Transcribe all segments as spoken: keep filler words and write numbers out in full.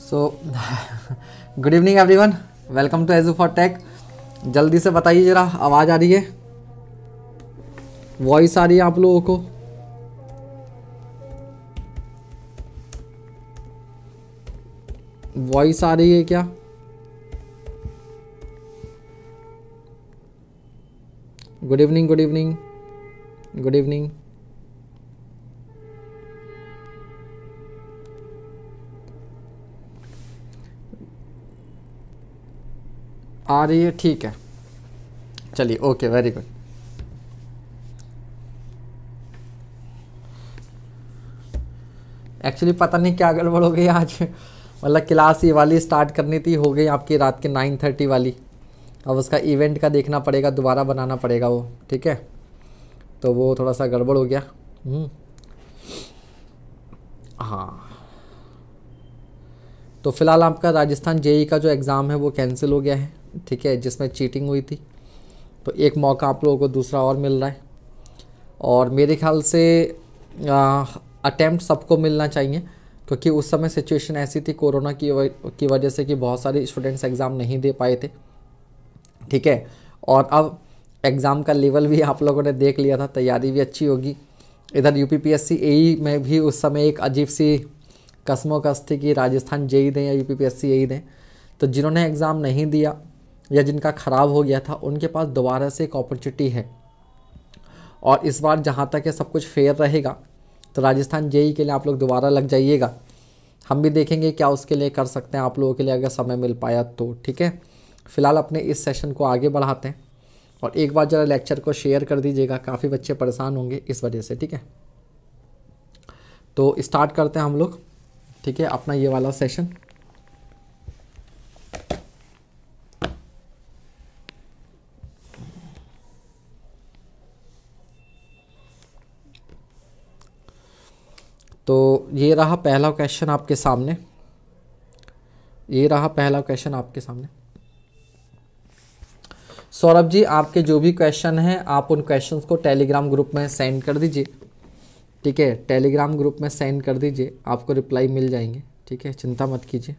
So good evening everyone, welcome to Edu for Tech. जल्दी से बताइए जरा, आवाज़ आ रही है, वॉइस आ रही है आप लोगों को? वॉइस आ रही है क्या? Good evening, good evening, good evening. आ रही है, ठीक है, चलिए, ओके, वेरी गुड। एक्चुअली पता नहीं क्या गड़बड़ हो गई आज, मतलब क्लास ये वाली स्टार्ट करनी थी, हो गई आपकी रात के नाइन थर्टी वाली। अब उसका इवेंट का देखना पड़ेगा, दोबारा बनाना पड़ेगा वो, ठीक है, तो वो थोड़ा सा गड़बड़ हो गया। हाँ, तो फिलहाल आपका राजस्थान जेई का जो एग्ज़ाम है वो कैंसिल हो गया है, ठीक है, जिसमें चीटिंग हुई थी। तो एक मौका आप लोगों को दूसरा और मिल रहा है, और मेरे ख्याल से अटेम्प्ट सबको मिलना चाहिए, क्योंकि उस समय सिचुएशन ऐसी थी कोरोना की वज, की वजह से कि बहुत सारे स्टूडेंट्स एग्ज़ाम नहीं दे पाए थे, ठीक है। और अब एग्ज़ाम का लेवल भी आप लोगों ने देख लिया था, तैयारी भी अच्छी होगी। इधर यूपीपीएससी एई में भी उस समय एक अजीब सी कसमोकस थी कि राजस्थान जेई दें या यूपीपीएससी एई दें। तो जिन्होंने एग्ज़ाम नहीं दिया या जिनका ख़राब हो गया था, उनके पास दोबारा से एक अपॉर्चुनिटी है। और इस बार जहाँ तक है सब कुछ फेयर रहेगा, तो राजस्थान जेई के लिए आप लोग दोबारा लग जाइएगा। हम भी देखेंगे क्या उसके लिए कर सकते हैं आप लोगों के लिए, अगर समय मिल पाया तो, ठीक है। फ़िलहाल अपने इस सेशन को आगे बढ़ाते हैं, और एक बार ज़रा लेक्चर को शेयर कर दीजिएगा, काफ़ी बच्चे परेशान होंगे इस वजह से, ठीक है। तो स्टार्ट करते हैं हम लोग, ठीक है, अपना ये वाला सेशन। तो ये रहा पहला क्वेश्चन आपके सामने, ये रहा पहला क्वेश्चन आपके सामने। सौरभ जी, आपके जो भी क्वेश्चन हैं आप उन क्वेश्चंस को टेलीग्राम ग्रुप में सेंड कर दीजिए, ठीक है, टेलीग्राम ग्रुप में सेंड कर दीजिए, आपको रिप्लाई मिल जाएंगे, ठीक है, चिंता मत कीजिए।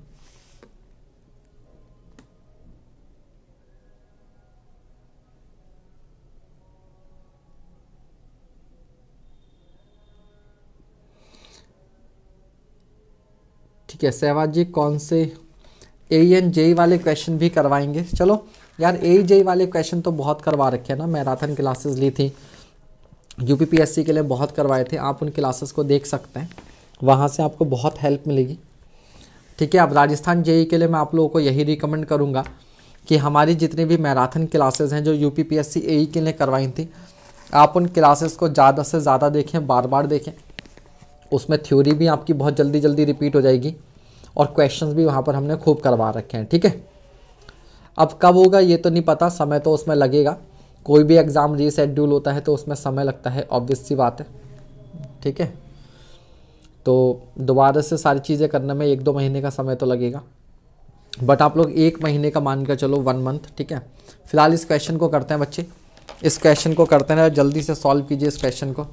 ठीक है, सहवाज जी, कौन से एई एंड जेई वाले क्वेश्चन भी करवाएंगे? चलो यार, एई जेई वाले क्वेश्चन तो बहुत करवा रखे हैं ना, मैराथन क्लासेस ली थी, यूपीपीएससी के लिए बहुत करवाए थे, आप उन क्लासेस को देख सकते हैं, वहाँ से आपको बहुत हेल्प मिलेगी, ठीक है। अब राजस्थान जेई के लिए मैं आप लोगों को यही रिकमेंड करूँगा कि हमारी जितनी भी मैराथन क्लासेस हैं जो यूपीपीएससी एई के लिए करवाई थी, आप उन क्लासेस को ज़्यादा से ज़्यादा देखें, बार बार देखें। उसमें थ्योरी भी आपकी बहुत जल्दी जल्दी रिपीट हो जाएगी, और क्वेश्चंस भी वहाँ पर हमने खूब करवा रखे हैं, ठीक है। अब कब होगा ये तो नहीं पता, समय तो उसमें लगेगा, कोई भी एग्ज़ाम रीशेड्यूल होता है तो उसमें समय लगता है, ऑब्वियस सी बात है, ठीक है। तो दोबारा से सारी चीज़ें करने में एक दो महीने का समय तो लगेगा, बट आप लोग एक महीने का मान कर चलो, वन मंथ, ठीक है। फिलहाल इस क्वेश्चन को करते हैं बच्चे, इस क्वेश्चन को करते हैं, जल्दी से सॉल्व कीजिए इस क्वेश्चन को।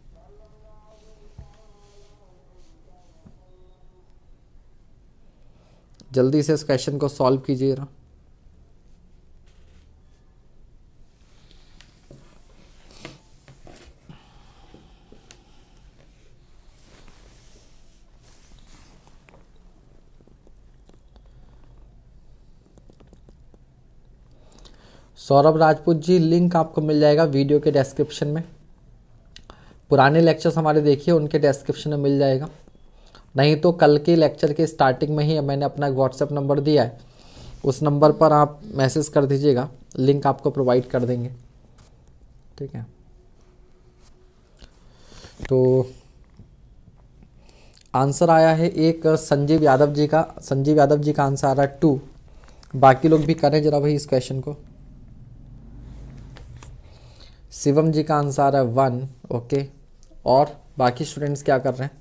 जल्दी से इस क्वेश्चन को सॉल्व कीजिए ना। सौरभ राजपूत जी, लिंक आपको मिल जाएगा वीडियो के डिस्क्रिप्शन में, पुराने लेक्चर्स हमारे देखिए, उनके डिस्क्रिप्शन में मिल जाएगा, नहीं तो कल के लेक्चर के स्टार्टिंग में ही मैंने अपना व्हाट्सएप नंबर दिया है, उस नंबर पर आप मैसेज कर दीजिएगा, लिंक आपको प्रोवाइड कर देंगे, ठीक है। तो आंसर आया है एक संजीव यादव जी का, संजीव यादव जी का आंसर आ रहा है टू। बाकी लोग भी करें जरा भाई इस क्वेश्चन को। शिवम जी का आंसर आ रहा है वन, ओके। और बाकी स्टूडेंट्स क्या कर रहे हैं,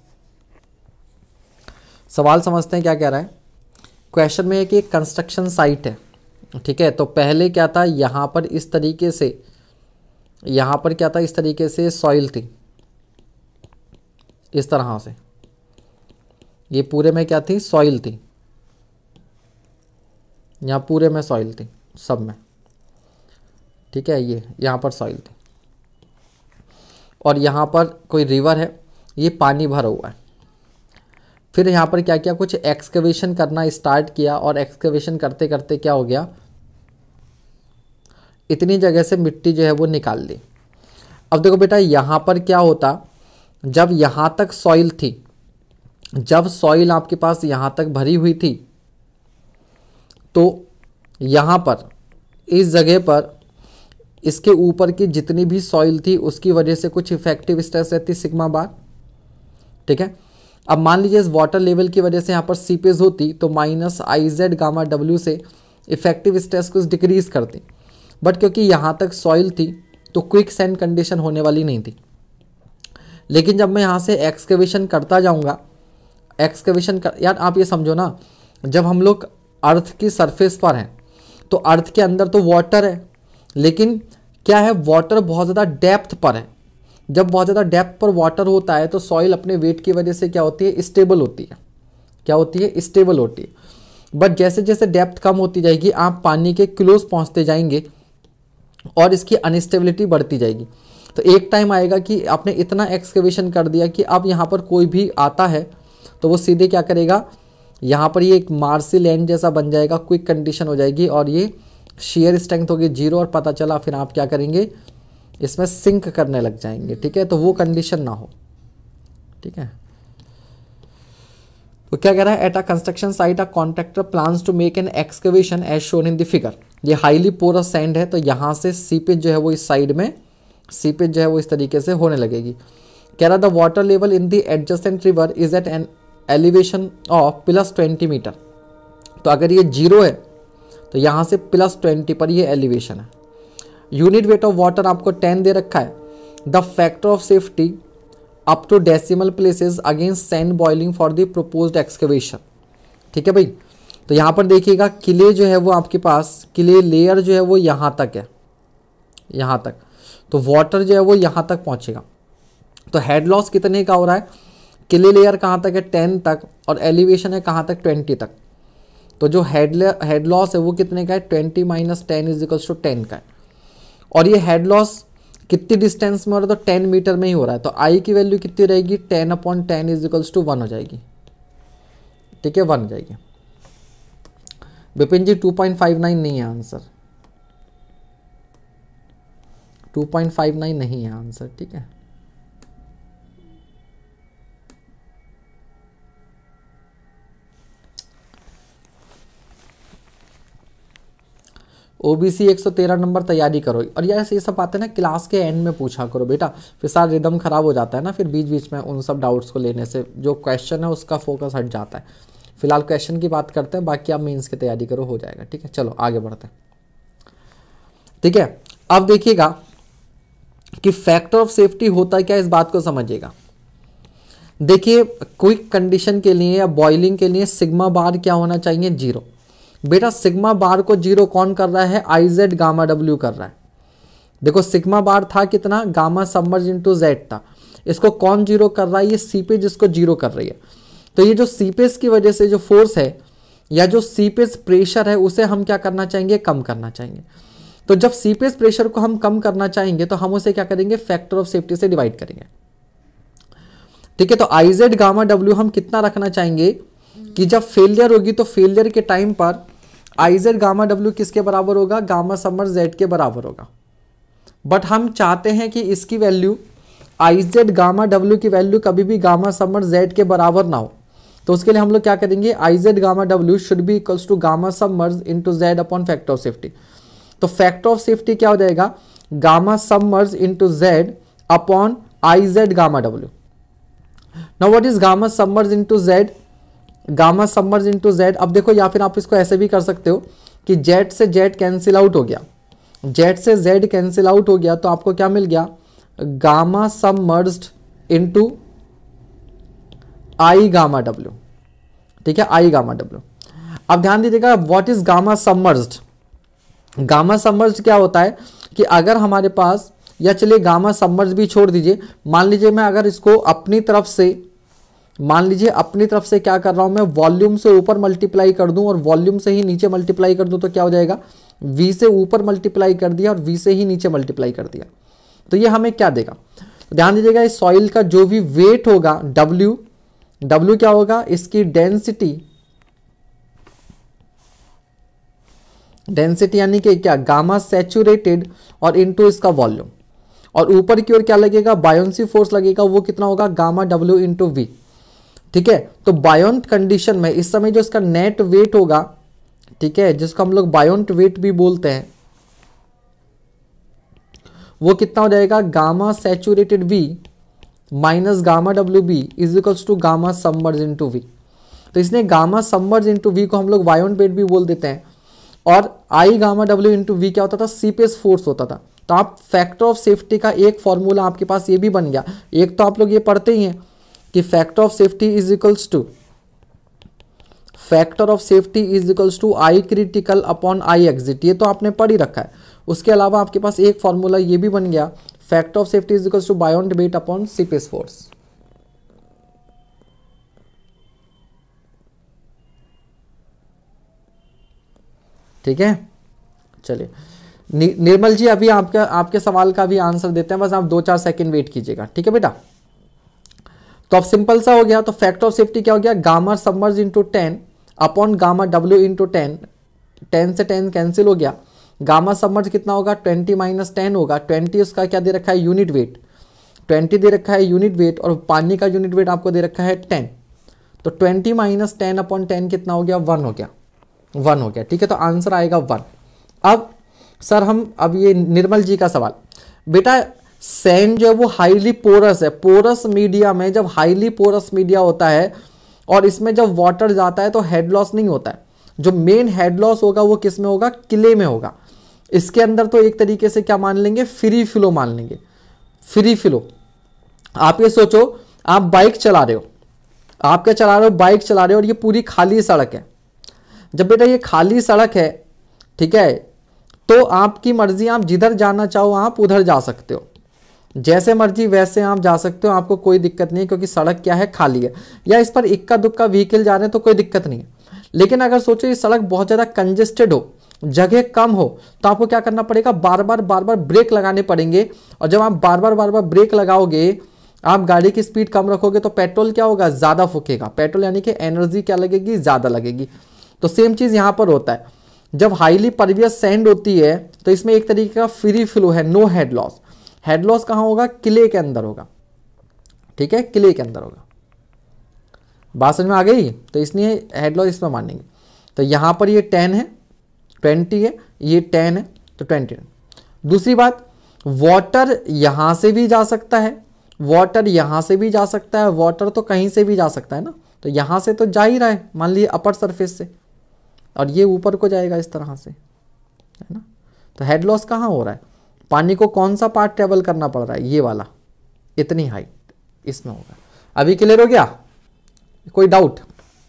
सवाल समझते हैं क्या कह रहा है। क्वेश्चन में एक एक कंस्ट्रक्शन साइट है, ठीक है। तो पहले क्या था, यहाँ पर इस तरीके से, यहाँ पर क्या था, इस तरीके से सॉइल थी, इस तरह से, ये पूरे में क्या थी, सॉइल थी, यहाँ पूरे में सॉइल थी, सब में, ठीक है। ये यहाँ पर सॉइल थी और यहाँ पर कोई रिवर है, ये पानी भरा हुआ है। फिर यहाँ पर क्या किया, कुछ एक्सकवेशन करना स्टार्ट किया और एक्सकवेशन करते करते क्या हो गया, इतनी जगह से मिट्टी जो है वो निकाल ली। अब देखो बेटा यहाँ पर क्या होता, जब यहाँ तक सॉइल थी, जब सॉइल आपके पास यहाँ तक भरी हुई थी, तो यहाँ पर इस जगह पर इसके ऊपर की जितनी भी सॉइल थी उसकी वजह से कुछ इफेक्टिव स्ट्रेस रहती सिग्मा बार, ठीक है। अब मान लीजिए इस वाटर लेवल की वजह से यहाँ पर सीपेज होती तो माइनस आई जेड गामा डब्ल्यू से इफेक्टिव स्ट्रेस को डिक्रीज करती, बट क्योंकि यहाँ तक सॉइल थी तो क्विक सैंड कंडीशन होने वाली नहीं थी। लेकिन जब मैं यहाँ से एक्सकवेशन करता जाऊँगा, एक्सकवेशन कर, यार आप ये समझो ना, जब हम लोग अर्थ की सरफेस पर हैं तो अर्थ के अंदर तो वाटर है, लेकिन क्या है, वाटर बहुत ज़्यादा डेप्थ पर है। जब बहुत ज़्यादा डेप्थ पर वाटर होता है तो सॉइल अपने वेट की वजह से क्या होती है, स्टेबल होती है। क्या होती है, स्टेबल होती है। बट जैसे जैसे डेप्थ कम होती जाएगी आप पानी के क्लोज पहुंचते जाएंगे और इसकी अनस्टेबिलिटी बढ़ती जाएगी। तो एक टाइम आएगा कि आपने इतना एक्सकवेशन कर दिया कि अब यहाँ पर कोई भी आता है तो वो सीधे क्या करेगा, यहाँ पर ये एक मार्सी लैंड जैसा बन जाएगा, क्विक कंडीशन हो जाएगी और ये शेयर स्ट्रेंथ होगी जीरो और पता चला फिर आप क्या करेंगे, इसमें सिंक करने लग जाएंगे, ठीक है। तो वो कंडीशन ना हो, ठीक है। तो क्या कह रहा है, at a construction site a contractor plans to make an excavation as shown in the figure. ये हाईली पोरस सैंड है तो यहाँ से सीपेज जो है वो इस साइड में, सीपेज जो है वो इस तरीके से होने लगेगी। कह रहा the water level in the adjacent river is at an elevation of plus twenty metre. तो अगर ये जीरो है तो यहाँ से प्लस ट्वेंटी पर ये एलिवेशन है। यूनिट वेट ऑफ वाटर आपको टेन दे रखा है। The factor of safety up to decimal places against sand boiling for the proposed excavation, ठीक है भाई। तो यहाँ पर देखिएगा किले जो है वो आपके पास, किले लेयर जो है वो यहाँ तक है, यहाँ तक, तो वाटर जो है वो यहाँ तक पहुँचेगा। तो हेड लॉस कितने का हो रहा है, किले लेयर कहाँ तक है, टेन तक, और एलिवेशन है कहाँ तक, ट्वेंटी तक। तो जो हेड हेड लॉस है वो कितने का है, twenty minus ten is equals to ten का है। और ये हेड लॉस कितनी डिस्टेंस में हो रहा है, तो टेन मीटर में ही हो रहा है। तो आई की वैल्यू कितनी रहेगी, ten upon ten is equals to one हो जाएगी, ठीक है, वन हो जाएगी। Vipin ji two point five nine नहीं है answer, two point five nine नहीं है आंसर, ठीक है। ओबीसी एक सौ तेरह नंबर तैयारी करो। और यार ये सब बातें ना क्लास के एंड में पूछा करो बेटा, फिर सारा रिदम खराब हो जाता है ना, फिर बीच बीच में उन सब डाउट्स को लेने से जो क्वेश्चन है उसका फोकस हट जाता है। फिलहाल क्वेश्चन की बात करते हैं, बाकी आप मेंस की तैयारी करो, हो जाएगा, ठीक है। चलो आगे बढ़ते हैं, ठीक है। अब देखिएगा कि फैक्टर ऑफ सेफ्टी होता है क्या, इस बात को समझिएगा। देखिए क्विक कंडीशन के लिए या बॉइलिंग के लिए सिग्मा बार क्या होना चाहिए, जीरो। बेटा सिग्मा बार को जीरो कौन कर रहा है, आई जेड गामा डब्ल्यू कर रहा है। देखो सिग्मा बार था कितना, गामा सबमर्ज इनटू जेड था, इसको कौन जीरो कर रहा है, ये सीपेज इसको जीरो कर रही है। तो ये जो सीपेज की वजह से जो फोर्स है या जो सीपेज प्रेशर है उसे हम क्या करना चाहेंगे, कम करना चाहेंगे। तो जब सीपेज प्रेशर को हम कम करना चाहेंगे तो हम उसे क्या करेंगे, फैक्टर ऑफ सेफ्टी से डिवाइड करेंगे, ठीक है। तो आई जेड गामा डब्ल्यू हम कितना रखना चाहेंगे कि जब फेलियर होगी तो फेलियर के टाइम पर आई जेड गामा डब्ल्यू किसके बराबर होगा, गामा समर जेड के बराबर होगा। बट हम चाहते हैं कि इसकी वैल्यू आई जेड गामा डब्ल्यू की वैल्यू कभी भी गामा समर जेड के बराबर ना हो। तो उसके लिए हम लोग क्या करेंगे, आई जेड गामा डब्ल्यू should be equals to gamma submerge into z upon factor of safety. तो फैक्टर ऑफ सेफ्टी क्या हो जाएगा, gamma submerge into z upon i Z gamma डब्ल्यू। Now what is gamma submerge into z, gamma submerge into z. अब देखो या फिर आप इसको ऐसे भी कर सकते हो कि जेड से जेड कैंसिल आउट हो गया, जेड से जेड कैंसिल आउट हो गया, तो आपको क्या मिल गया, gamma submerged into i gamma W, ठीक है, आई गामा डब्ल्यू। अब ध्यान दीजिएगा what is gamma submerged. Gamma submerged क्या होता है कि अगर हमारे पास, या चलिए गामा सबमर्ज भी छोड़ दीजिए, मान लीजिए मैं अगर इसको अपनी तरफ से मान लीजिए अपनी तरफ से क्या कर रहा हूं मैं, वॉल्यूम से ऊपर मल्टीप्लाई कर दूं और वॉल्यूम से ही नीचे मल्टीप्लाई कर दूं तो क्या हो जाएगा, v से ऊपर मल्टीप्लाई कर दिया और v से ही नीचे मल्टीप्लाई कर दिया, तो ये हमें क्या देगा। तो ध्यान दीजिएगा इस सॉइल का जो भी वेट होगा w, w क्या होगा, इसकी डेंसिटी, डेंसिटी यानी कि क्या, गामा सैचुरेटेड और इनटू इसका वॉल्यूम, और ऊपर की ओर क्या लगेगा, बायोंसी फोर्स लगेगा, वो कितना होगा, गामा डब्ल्यू इंटू वी। ठीक है, तो बायोंट कंडीशन में इस समय जो इसका नेट वेट होगा, ठीक है, जिसको हम लोग बायोंट वेट भी बोलते हैं, वो कितना हो जाएगा, gamma saturated v minus gamma डब्ल्यू b is equals to gamma submerge into v. तो इसने गामा सबमर्ज इंटू वी को हम लोग बायोंट वेट भी बोल देते हैं, और i gamma W into v क्या होता था, सीपेस फोर्स होता था। तो आप फैक्टर ऑफ सेफ्टी का एक फॉर्मूला आपके पास ये भी बन गया, एक तो आप लोग ये पढ़ते ही हैं कि factor of safety is equals to, factor of safety is equals to i critical upon i exit, ये तो आपने पढ़ ही रखा है। उसके अलावा आपके पास एक फॉर्मूला ये भी बन गया, factor of safety is equals to buoyant weight upon seepage force. ठीक है, चलिए नि, निर्मल जी अभी आपका आपके सवाल का भी आंसर देते हैं, बस आप दो चार सेकंड वेट कीजिएगा। ठीक है बेटा, तो अब सिंपल सा हो गया। तो फैक्टर ऑफ सेफ्टी क्या हो गया, gamma submerge into ten upon gamma W into ten, ten से टेन कैंसिल हो गया, गामा सबमर्ज कितना होगा, ट्वेंटी माइनस टेन होगा, ट्वेंटी उसका क्या दे रखा है, यूनिट वेट, ट्वेंटी दे रखा है यूनिट वेट, और पानी का यूनिट वेट आपको दे रखा है टेन, तो twenty minus ten upon ten कितना हो गया, वन हो गया, वन हो गया। ठीक है, तो आंसर आएगा वन। अब सर हम, अब ये निर्मल जी का सवाल, बेटा सैंड जो है वो हाईली पोरस है, पोरस मीडिया में जब हाईली पोरस मीडिया होता है और इसमें जब वाटर जाता है तो हेड लॉस नहीं होता है, जो मेन हेड लॉस होगा वो किस में होगा, क्ले में होगा। इसके अंदर तो एक तरीके से क्या मान लेंगे, फ्री फ्लो मान लेंगे, फ्री फ्लो। आप ये सोचो आप बाइक चला रहे हो, आप क्या चला रहे हो, बाइक चला रहे हो और ये पूरी खाली सड़क है। जब बेटा ये खाली सड़क है, ठीक है, तो आपकी मर्जी, आप जिधर जाना चाहो आप उधर जा सकते हो, जैसे मर्जी वैसे आप जा सकते हो, आपको कोई दिक्कत नहीं है, क्योंकि सड़क क्या है, खाली है। या इस पर इक्का दुक्का व्हीकल जा रहे हैं तो कोई दिक्कत नहीं है। लेकिन अगर सोचो ये सड़क बहुत ज़्यादा कंजेस्टेड हो, जगह कम हो, तो आपको क्या करना पड़ेगा, बार बार बार बार ब्रेक लगाने पड़ेंगे। और जब आप बार बार बार बार ब्रेक लगाओगे, आप गाड़ी की स्पीड कम रखोगे तो पेट्रोल क्या होगा, ज़्यादा फूकेगा, पेट्रोल यानी कि एनर्जी क्या लगेगी, ज़्यादा लगेगी। तो सेम चीज़ यहाँ पर होता है, जब हाईली परवियस सैंड होती है तो इसमें एक तरीके का फ्री फ्लो है, no head loss. Head loss कहाँ होगा, क्ले के अंदर होगा। ठीक है, क्ले के अंदर होगा। बात समझ में आ गई, तो इसलिए हेड लॉस इसमें मानेंगे। तो यहाँ पर ये टेन है, ट्वेंटी है, ये टेन है, तो ट्वेंटी। दूसरी बात, वाटर यहाँ से भी जा सकता है, वाटर यहाँ से भी जा सकता है, वाटर तो कहीं से भी जा सकता है ना, तो यहाँ से तो जा ही रहा है, मान लीजिए अपर सरफेस से, और ये ऊपर को जाएगा इस तरह से, है ना। तो हेड लॉस कहाँ हो रहा है, पानी को कौन सा पार्ट ट्रेवल करना पड़ रहा है, ये वाला, इतनी हाइट, इसमें होगा। अभी क्लियर हो गया, कोई डाउट?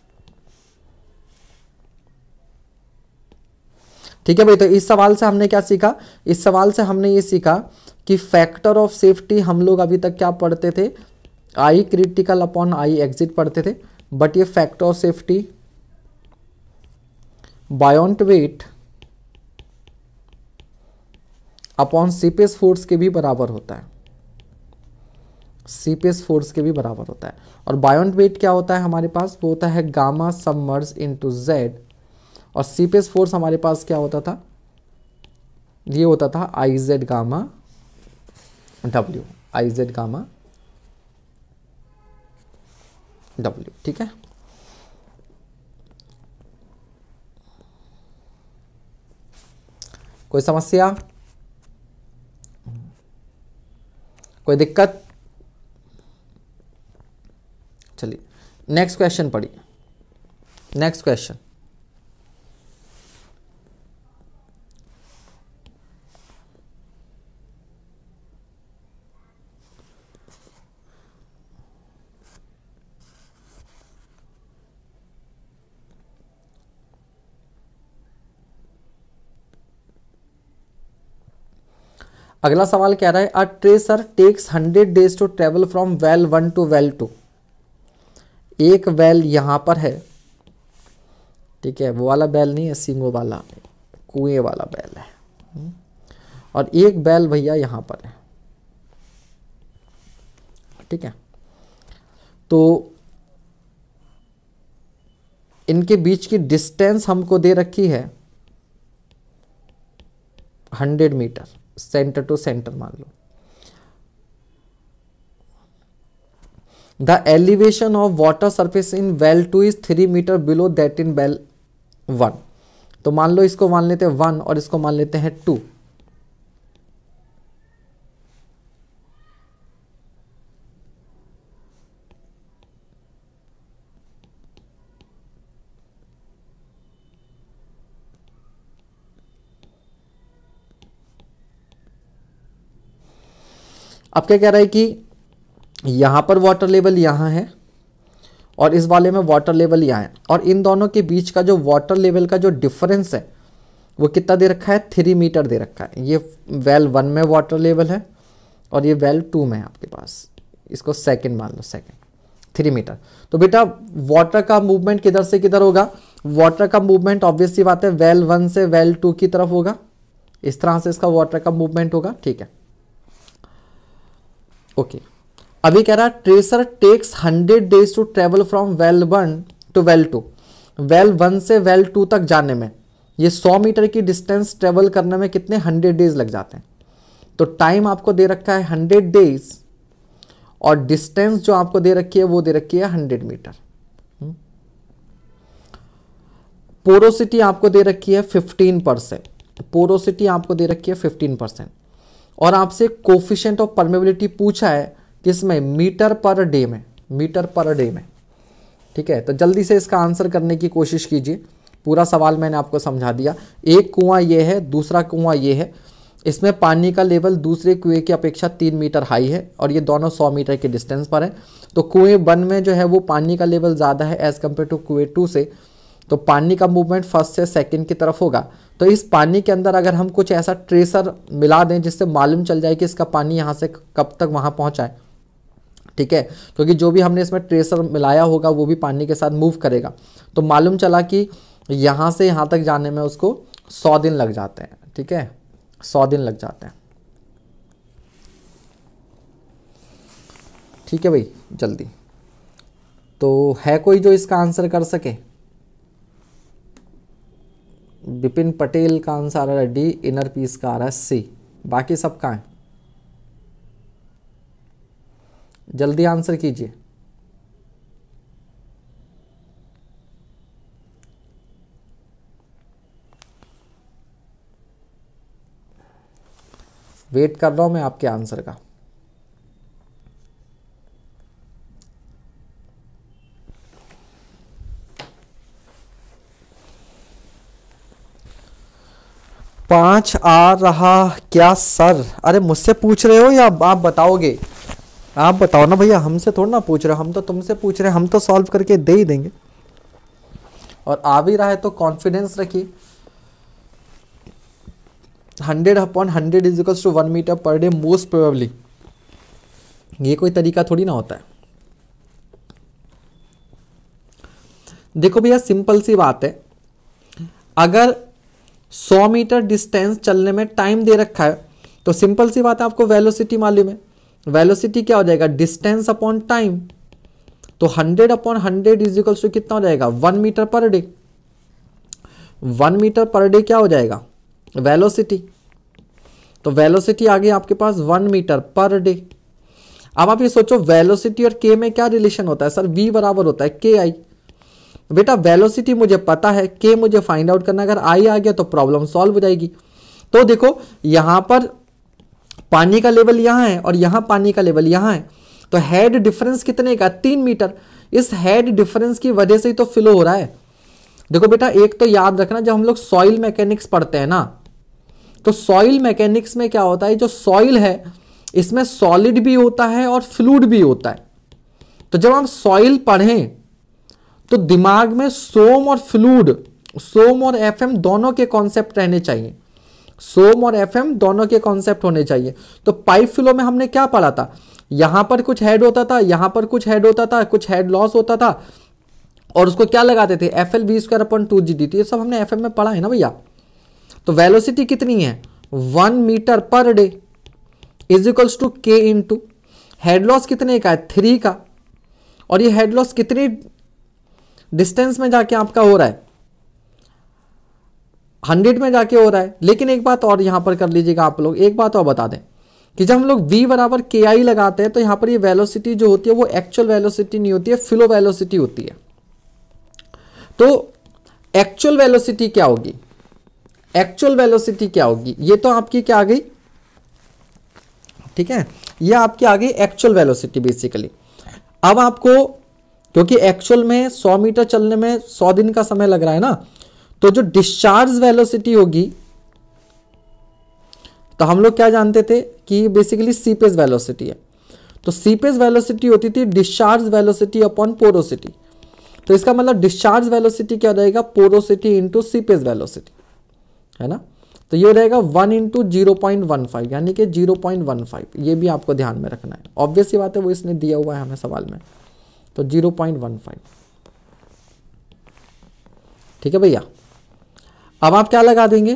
ठीक है भाई, तो इस सवाल से हमने क्या सीखा, इस सवाल से हमने ये सीखा कि फैक्टर ऑफ सेफ्टी हम लोग अभी तक क्या पढ़ते थे, i critical upon i exit पढ़ते थे, बट ये factor of safety buoyant weight upon seepage force के भी बराबर होता है, सीपेस फोर्स के भी बराबर होता है। और बायोंट वेट क्या होता है हमारे पास, वो होता है गामा सबमर्ज इनटू जेड, और सीपेस फोर्स हमारे पास क्या होता था, ये होता था I Z gamma W, I Z gamma W. ठीक है, कोई समस्या, कोई दिक्कत? चलिए नेक्स्ट क्वेश्चन पढ़िए, नेक्स्ट क्वेश्चन। अगला सवाल कह रहा है, a tracer takes hundred days to travel from well one to well two एक वेल यहाँ पर है, ठीक है, वो वाला बैल नहीं है, सींगों वाला कुएं वाला बैल है, और एक बैल भैया यहाँ पर है, ठीक है। तो इनके बीच की डिस्टेंस हमको दे रखी है hundred metre, centre to centre मान लो। The elevation of water surface in well two is three metre below that in well one. तो मान लो इसको मान लेते हैं वन और इसको मान लेते हैं टू। अब क्या कह रहा है कि यहां पर वाटर लेवल यहां है और इस वाले में वाटर लेवल यहाँ है, और इन दोनों के बीच का जो वाटर लेवल का जो डिफरेंस है वो कितना दे रखा है, थ्री मीटर दे रखा है। ये वेल वन में वाटर लेवल है और ये वेल टू में है आपके पास, इसको सेकंड मान लो, सेकंड थ्री मीटर। तो बेटा वाटर का मूवमेंट किधर से किधर होगा, वाटर का मूवमेंट ऑब्वियस सी बात है वेल वन से वेल टू की तरफ होगा, इस तरह से इसका वाटर का मूवमेंट होगा, ठीक है, ओके। अभी कह रहा tracer takes hundred days to travel from well one to well two. Well one से वेल टू तक जाने में ये सौ मीटर की डिस्टेंस ट्रेवल करने में कितने हंड्रेड डेज लग जाते हैं। तो टाइम आपको दे रखा है हंड्रेड डेज और डिस्टेंस जो आपको दे रखी है वो दे रखी है हंड्रेड मीटर। पोरोसिटी आपको दे रखी है फिफ्टीन परसेंट, पोरोसिटी आपको दे रखी है फिफ्टीन परसेंट, और आपसे कोफिशिएंट ऑफ परमेबिलिटी पूछा है किसमें, मीटर पर डे में, मीटर पर डे में, ठीक है। तो जल्दी से इसका आंसर करने की कोशिश कीजिए, पूरा सवाल मैंने आपको समझा दिया। एक कुआं ये है, दूसरा कुआं ये है, इसमें पानी का लेवल दूसरे कुएं की अपेक्षा तीन मीटर हाई है और ये दोनों सौ मीटर के डिस्टेंस पर है। तो कुएं वन में जो है वो पानी का लेवल ज़्यादा है एज़ कम्पेयर टू कुएं टू से, तो पानी का मूवमेंट फर्स्ट से सेकंड की तरफ होगा। तो इस पानी के अंदर अगर हम कुछ ऐसा ट्रेसर मिला दें जिससे मालूम चल जाए कि इसका पानी यहाँ से कब तक वहाँ पहुँचा है, ठीक है, क्योंकि जो भी हमने इसमें ट्रेसर मिलाया होगा वो भी पानी के साथ मूव करेगा। तो मालूम चला कि यहाँ से यहाँ तक जाने में उसको सौ दिन लग जाते हैं, ठीक है, सौ दिन लग जाते हैं, ठीक है भाई, जल्दी। तो है कोई जो इसका आंसर कर सके? विपिन पटेल का आंसर आ रहा है डी, इनर पीस का आ रहा है सी, बाकी सब कहाँ है? जल्दी आंसर कीजिए। वेट कर रहा हूं मैं आपके आंसर का। पांच आ रहा क्या सर? अरे मुझसे पूछ रहे हो या आप बताओगे? आप बताओ ना भैया, हमसे थोड़ा ना पूछ रहे हो, हम तो तुमसे पूछ रहे हैं, हम तो सॉल्व करके दे ही देंगे। और आ भी रहा है तो कॉन्फिडेंस रखिए। Hundred upon hundred is equals to one metre पर डे मोस्ट प्रोबेबली, ये कोई तरीका थोड़ी ना होता है। देखो भैया सिंपल सी बात है, अगर सौ मीटर डिस्टेंस चलने में टाइम दे रखा है तो सिंपल सी बात है आपको वेलोसिटी मालूम है। वेलोसिटी क्या हो जाएगा, डिस्टेंस अपॉन टाइम। तो hundred upon hundred is equals to कितना हो जाएगा, वन मीटर पर डे। वन मीटर पर डे क्या हो जाएगा, वेलोसिटी। तो वेलोसिटी आ गई आपके पास वन मीटर पर डे। अब आप ये सोचो वेलोसिटी और के में क्या रिलेशन होता है सर, v बराबर होता है के आई। बेटा वेलोसिटी मुझे पता है, के मुझे फाइंड आउट करना, अगर आई आ गया तो प्रॉब्लम सॉल्व हो जाएगी। तो देखो यहां पर पानी का लेवल यहां है और यहां पानी का लेवल यहां है, तो हेड डिफरेंस कितने का, तीन मीटर। इस हेड डिफरेंस की वजह से ही तो फ्लो हो रहा है। देखो बेटा एक तो याद रखना, जब हम लोग सॉइल मैकेनिक्स पढ़ते हैं ना, तो सॉइल मैकेनिक्स में क्या होता है, जो सॉइल है इसमें सॉलिड भी होता है और फ्लूइड भी होता है। तो जब हम सॉइल पढ़ें तो दिमाग में सोम और फ्लूइड, सोम और एफएम दोनों के कॉन्सेप्ट रहने चाहिए, सोम और एफएम दोनों के कॉन्सेप्ट होने चाहिए। तो पाइप फ्लो में हमने क्या पढ़ा था, यहां पर कुछ हेड होता था, यहां पर कुछ हेड होता था, कुछ हेड लॉस होता था, और उसको क्या लगाते थे, f l v square upon two जी डी टी। ये सब हमने एफ एम में पढ़ा है ना भैया। तो वेलोसिटी कितनी है, वन मीटर पर day is equals to k in to head loss कितने का है, थ्री का, और ये हेड लॉस कितनी डिस्टेंस में जाके आपका हो रहा है, हंड्रेड में जाके हो रहा है। लेकिन एक बात और यहां पर कर लीजिएगा आप लोग, एक बात और बता दें कि जब हम लोग v बराबर के आई लगाते हैं तो यहां पर ये वेलोसिटी जो होती है वो एक्चुअल वेलोसिटी नहीं होती है, फ्लो वेलोसिटी होती है। तो एक्चुअल वेलोसिटी क्या होगी, एक्चुअल वेलोसिटी क्या होगी, ये तो आपकी क्या आ गई, ठीक है, ये आपकी आ गई एक्चुअल वेलोसिटी बेसिकली। अब आपको, क्योंकि एक्चुअल में सौ मीटर चलने में सौ दिन का समय लग रहा है ना, तो जो डिस्चार्ज वेलोसिटी होगी, तो हम लोग क्या जानते थे कि बेसिकली सीपेस वेलोसिटी है। तो सीपेस वेलोसिटी होती थी डिस्चार्ज वेलोसिटी अपॉन पोरोसिटी। तो इसका मतलब डिस्चार्ज वेलोसिटी क्या रहेगा, पोरोसिटी इंटू सीपेस वेलोसिटी, है ना। तो ये रहेगा one into zero point one five, यानी कि जीरो पॉइंट वन फाइव। ये भी आपको ध्यान में रखना है, ऑब्वियस ही बात है, वो इसने दिया हुआ है हमें सवाल में। तो जीरो पॉइंट वन फाइव, ठीक है भैया। अब आप क्या लगा देंगे,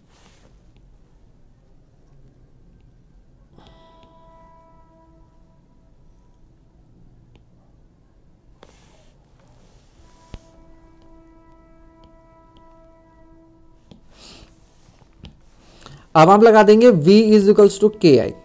अब आप लगा देंगे v इज इक्वल्स टू के आई।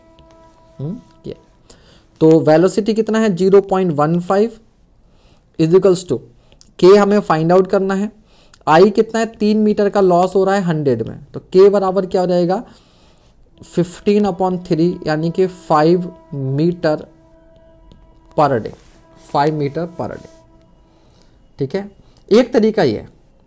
तो वेलोसिटी कितना है, zero point one five is equals to k, हमें फाइंड आउट करना है। आई कितना है, तीन मीटर का लॉस हो रहा है हंड्रेड में, तो के बराबर क्या हो जाएगा, फिफ्टीन अपॉन थ्री, यानी कि फाइव मीटर पर डे, फाइव मीटर पर डे, ठीक है। एक तरीका ये है,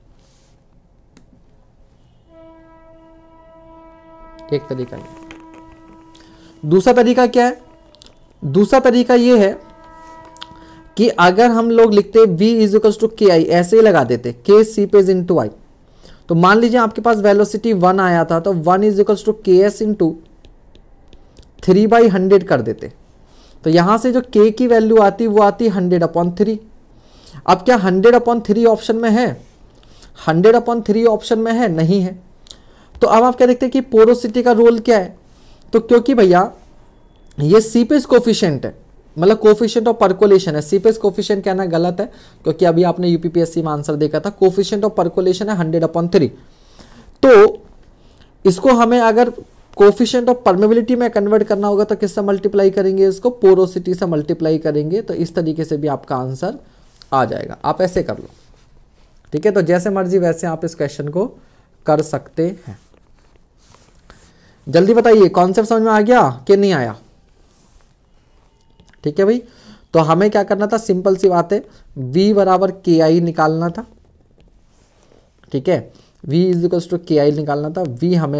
एक तरीका ये। दूसरा तरीका क्या है, दूसरा तरीका ये है कि अगर हम लोग लिखते v इज इक्वल टू के आई, ऐसे ही लगा देते के सी पेज इंटू आई। तो मान लीजिए आपके पास वेलोसिटी वन आया था, तो one is equal to k s into three by hundred कर देते। तो यहां से जो k की वैल्यू आती वो आती हंड्रेड अपॉन थ्री। अब क्या हंड्रेड अपॉन थ्री ऑप्शन में है, हंड्रेड अपॉन थ्री ऑप्शन में है, नहीं है। तो अब आप क्या देखते हैं कि पोरोसिटी का रोल क्या है, तो क्योंकि भैया ये सीपेस कोफिशिएंट है, मतलब कोफिशिएंट ऑफ परकोलेशन है। सीपेस कोफिशिएंट कहना गलत है, क्योंकि अभी आपने यूपीपीएससी में आंसर देखा था, कोफिशिएंट ऑफ परकोलेशन है हंड्रेड अपॉन थ्री। तो इसको हमें अगर कोफिशिएंट ऑफ परमेबिलिटी में कन्वर्ट करना होगा तो किससे मल्टीप्लाई करेंगे, इसको पोरोसिटी से मल्टीप्लाई करेंगे। तो इस तरीके से भी आपका आंसर आ जाएगा, आप ऐसे कर लो, ठीक है। तो जैसे मर्जी वैसे आप इस क्वेश्चन को कर सकते हैं। जल्दी बताइए, कॉन्सेप्ट समझ में आ गया कि नहीं आया, ठीक है भाई। तो हमें क्या करना था, सिंपल सी बात है, v बराबर के आई निकालना था, ठीक है। v इज इक्वल टू के आई निकालना था। v हमें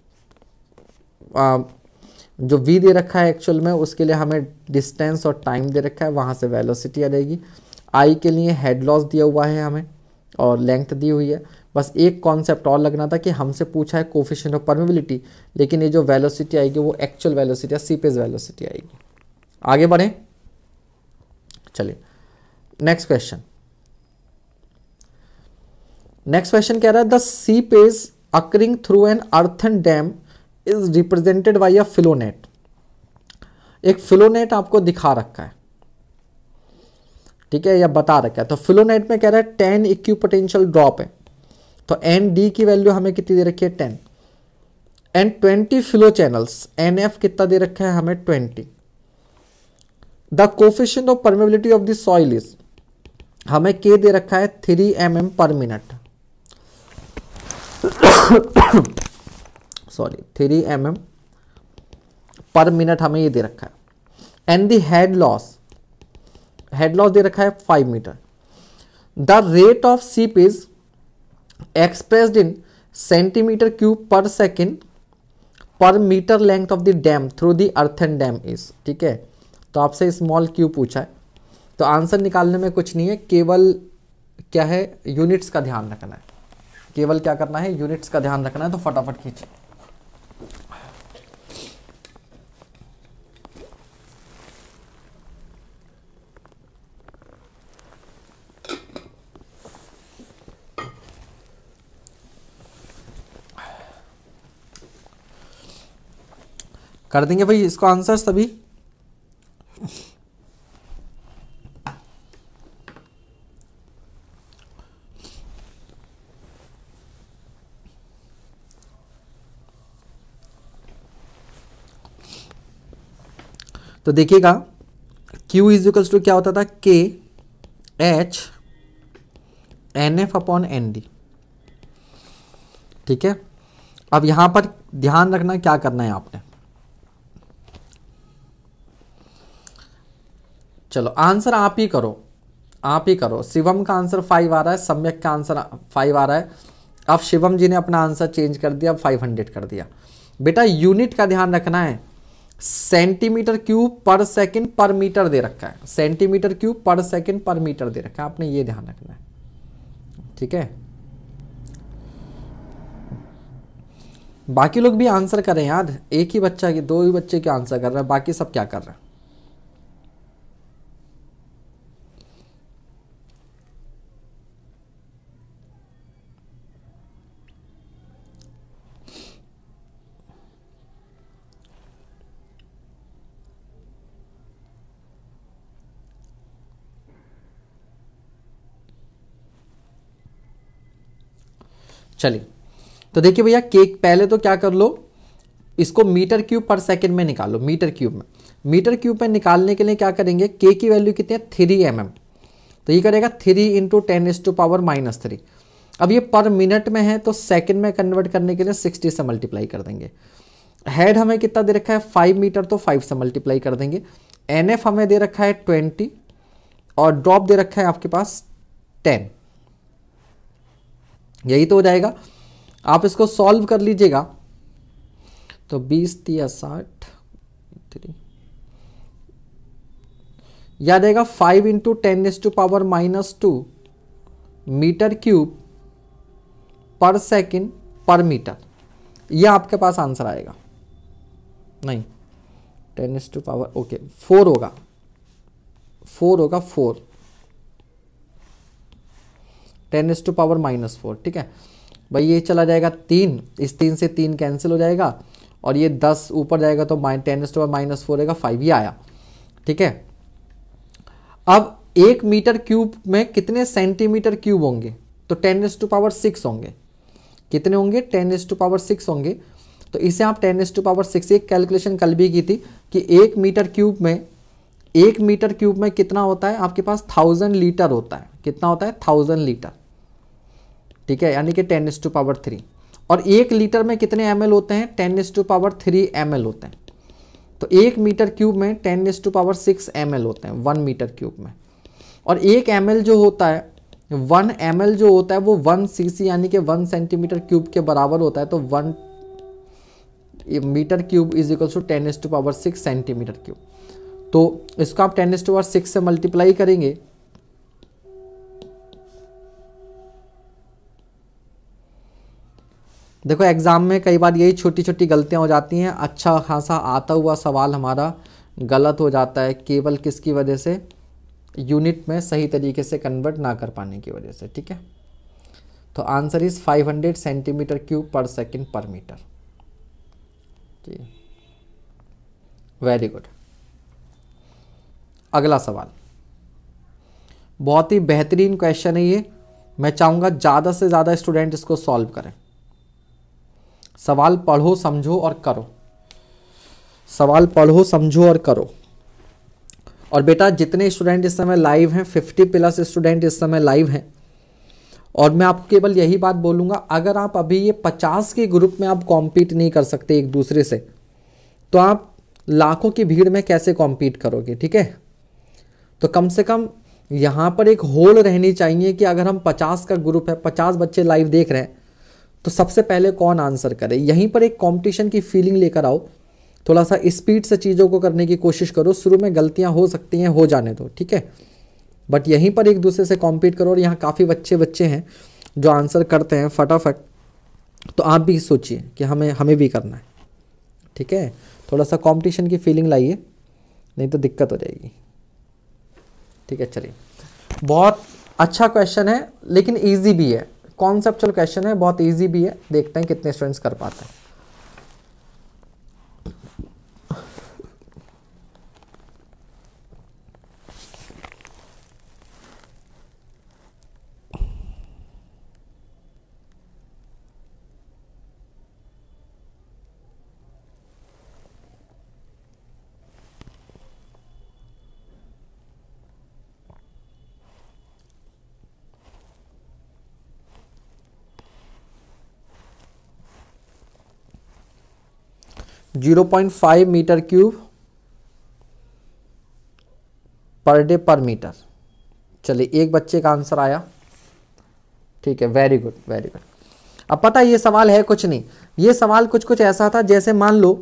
आ, जो v दे रखा है एक्चुअल में, उसके लिए हमें डिस्टेंस और टाइम दे रखा है, वहां से वेलोसिटी आ जाएगी। i के लिए हेड लॉस दिया हुआ है हमें, और लेंथ दी हुई है। बस एक कॉन्सेप्ट और लगना था कि हमसे पूछा है कोफिशिएंट ऑफ परमेबिलिटी, लेकिन ये जो वेलोसिटी आएगी वो एक्चुअल वेलोसिटी या सीपेस वेलोसिटी आएगी। आगे बढ़े, चलिए नेक्स्ट क्वेश्चन। नेक्स्ट क्वेश्चन कह रहा है the seepage occurring through an earthen dam is represented by a flow net. एक फ्लोनेट आपको दिखा रखा है, ठीक है, या बता रखा है। तो फ्लोनेट में कह रहा है टेन इक्विपोटेंशियल ड्रॉप है, तो एन डी की वैल्यू हमें कितनी दे रखी है, ten, and twenty flow channels, n f कितना दे रखा है हमें, twenty. The coefficient of permeability of the soil is, हमें के दे रखा है three m m per minute, sorry three m m per minute हमें ये दे रखा है। And the head loss, head loss दे रखा है five metre. The rate of seep is expressed in centimetre cube per second per meter length of the dam through the earthen dam is, ठीक है। तो आपसे स्मॉल क्यू पूछा है, तो आंसर निकालने में कुछ नहीं है, केवल क्या है, यूनिट्स का ध्यान रखना है, केवल क्या करना है, यूनिट्स का ध्यान रखना है। तो फटाफट खींचिए। कर देंगे भाई इसको आंसर सभी। तो देखिएगा Q इज इक्वल्स टू क्या होता था, k H N F upon N d. ठीक है, अब यहां पर ध्यान रखना क्या करना है आपने। चलो आंसर आप ही करो, आप ही करो। शिवम का आंसर फाइव आ रहा है, सम्यक का आंसर फाइव आ रहा है। अब शिवम जी ने अपना आंसर चेंज कर दिया, फाइव हंड्रेड कर दिया। बेटा यूनिट का ध्यान रखना है, centimetre cube per second per metre दे रखा है, centimetre cube per second per metre दे रखा है, आपने ये ध्यान रखना है। ठीक है, बाकी लोग भी आंसर करें यार, एक ही बच्चा की दो ही बच्चे के आंसर कर रहे हैं, बाकी सब क्या कर रहे हैं। चलिए तो देखिए भैया, केक पहले तो क्या कर लो, इसको मीटर क्यूब पर सेकंड में निकालो, मीटर क्यूब में। मीटर क्यूब में निकालने के लिए क्या करेंगे, के की वैल्यू कितनी है, थ्री एम एम, तो ये करेगा three into ten is to power minus three. अब ये पर मिनट में है तो सेकंड में कन्वर्ट करने के लिए सिक्सटी से मल्टीप्लाई कर देंगे। हेड हमें कितना दे रखा है, फाइव मीटर, तो फाइव से मल्टीप्लाई कर देंगे। एन एफ हमें दे रखा है ट्वेंटी और ड्रॉप दे रखा है आपके पास टेन, यही तो हो जाएगा। आप इसको सॉल्व कर लीजिएगा तो बीस तिया साठ थ्री याद आएगा, five into ten is to power minus two metre cube per second per metre, यह आपके पास आंसर आएगा। नहीं, ten is to power okay four होगा, फोर होगा, four ten is to power minus four. ठीक है भाई, ये चला जाएगा तीन, इस तीन से तीन कैंसिल हो जाएगा और ये दस ऊपर जाएगा तो ten is to power minus four रहेगा, फाइव, ये आया। ठीक है, अब एक मीटर क्यूब में कितने सेंटीमीटर क्यूब होंगे, तो ten is to power six होंगे। कितने होंगे, ten is to power six होंगे। तो इसे आप ten is to power six, एक कैलकुलेशन कल भी की थी कि एक मीटर क्यूब में एक मीटर क्यूब में कितना होता है आपके पास, थाउजेंड लीटर होता है। कितना होता है, थाउजेंड लीटर। ठीक है, यानी कि ten is to power three. और एक लीटर में कितने एम एल होते हैं, ten is to power three M L होते हैं। तो एक मीटर क्यूब में ten is to power six M L होते हैं वन मीटर क्यूब में। और एक एम एल जो होता है, वन एम एल जो होता है वो वन सी सी यानी कि वन सेंटीमीटर क्यूब के बराबर होता है। तो one metre cube is equal to ten is to power six centimetre cube. तो इसको आप ten is to power six से मल्टीप्लाई करेंगे देखो एग्जाम में कई बार यही छोटी छोटी गलतियां हो जाती हैं, अच्छा खासा आता हुआ सवाल हमारा गलत हो जाता है केवल किसकी वजह से, यूनिट में सही तरीके से कन्वर्ट ना कर पाने की वजह से। ठीक है, तो answer is five hundred centimetre cube per second per metre. जी, वेरी गुड। अगला सवाल बहुत ही बेहतरीन क्वेश्चन है ये, मैं चाहूंगा ज़्यादा से ज़्यादा स्टूडेंट इसको सॉल्व करें। सवाल पढ़ो, समझो और करो, सवाल पढ़ो, समझो और करो। और बेटा जितने स्टूडेंट इस समय लाइव हैं, फिफ्टी प्लस स्टूडेंट इस समय लाइव हैं, और मैं आपको केवल यही बात बोलूँगा, अगर आप अभी ये पचास के ग्रुप में आप कॉम्पीट नहीं कर सकते एक दूसरे से, तो आप लाखों की भीड़ में कैसे कॉम्पीट करोगे। ठीक है, तो कम से कम यहाँ पर एक होल रहनी चाहिए कि अगर हम पचास का ग्रुप है, पचास बच्चे लाइव देख रहे हैं, तो सबसे पहले कौन आंसर करे। यहीं पर एक कंपटीशन की फीलिंग लेकर आओ, थोड़ा सा स्पीड से चीज़ों को करने की कोशिश करो। शुरू में गलतियां हो सकती हैं, हो जाने दो, ठीक है, बट यहीं पर एक दूसरे से कॉम्पीट करो। और यहाँ काफ़ी बच्चे बच्चे हैं जो आंसर करते हैं फटाफट, तो आप भी सोचिए कि हमें हमें भी करना है। ठीक है, थोड़ा सा कंपटीशन की फीलिंग लाइए, नहीं तो दिक्कत हो जाएगी। ठीक है, चलिए, बहुत अच्छा क्वेश्चन है लेकिन ईजी भी है, कॉन्सेप्चुअल क्वेश्चन है, बहुत इजी भी है। देखते हैं कितने स्टूडेंट्स कर पाते हैं। Zero point five metre cube per day per metre. चलिए एक बच्चे का आंसर आया, ठीक है, वेरी गुड वेरी गुड। अब पता है ये सवाल है कुछ नहीं, ये सवाल कुछ कुछ ऐसा था जैसे मान लो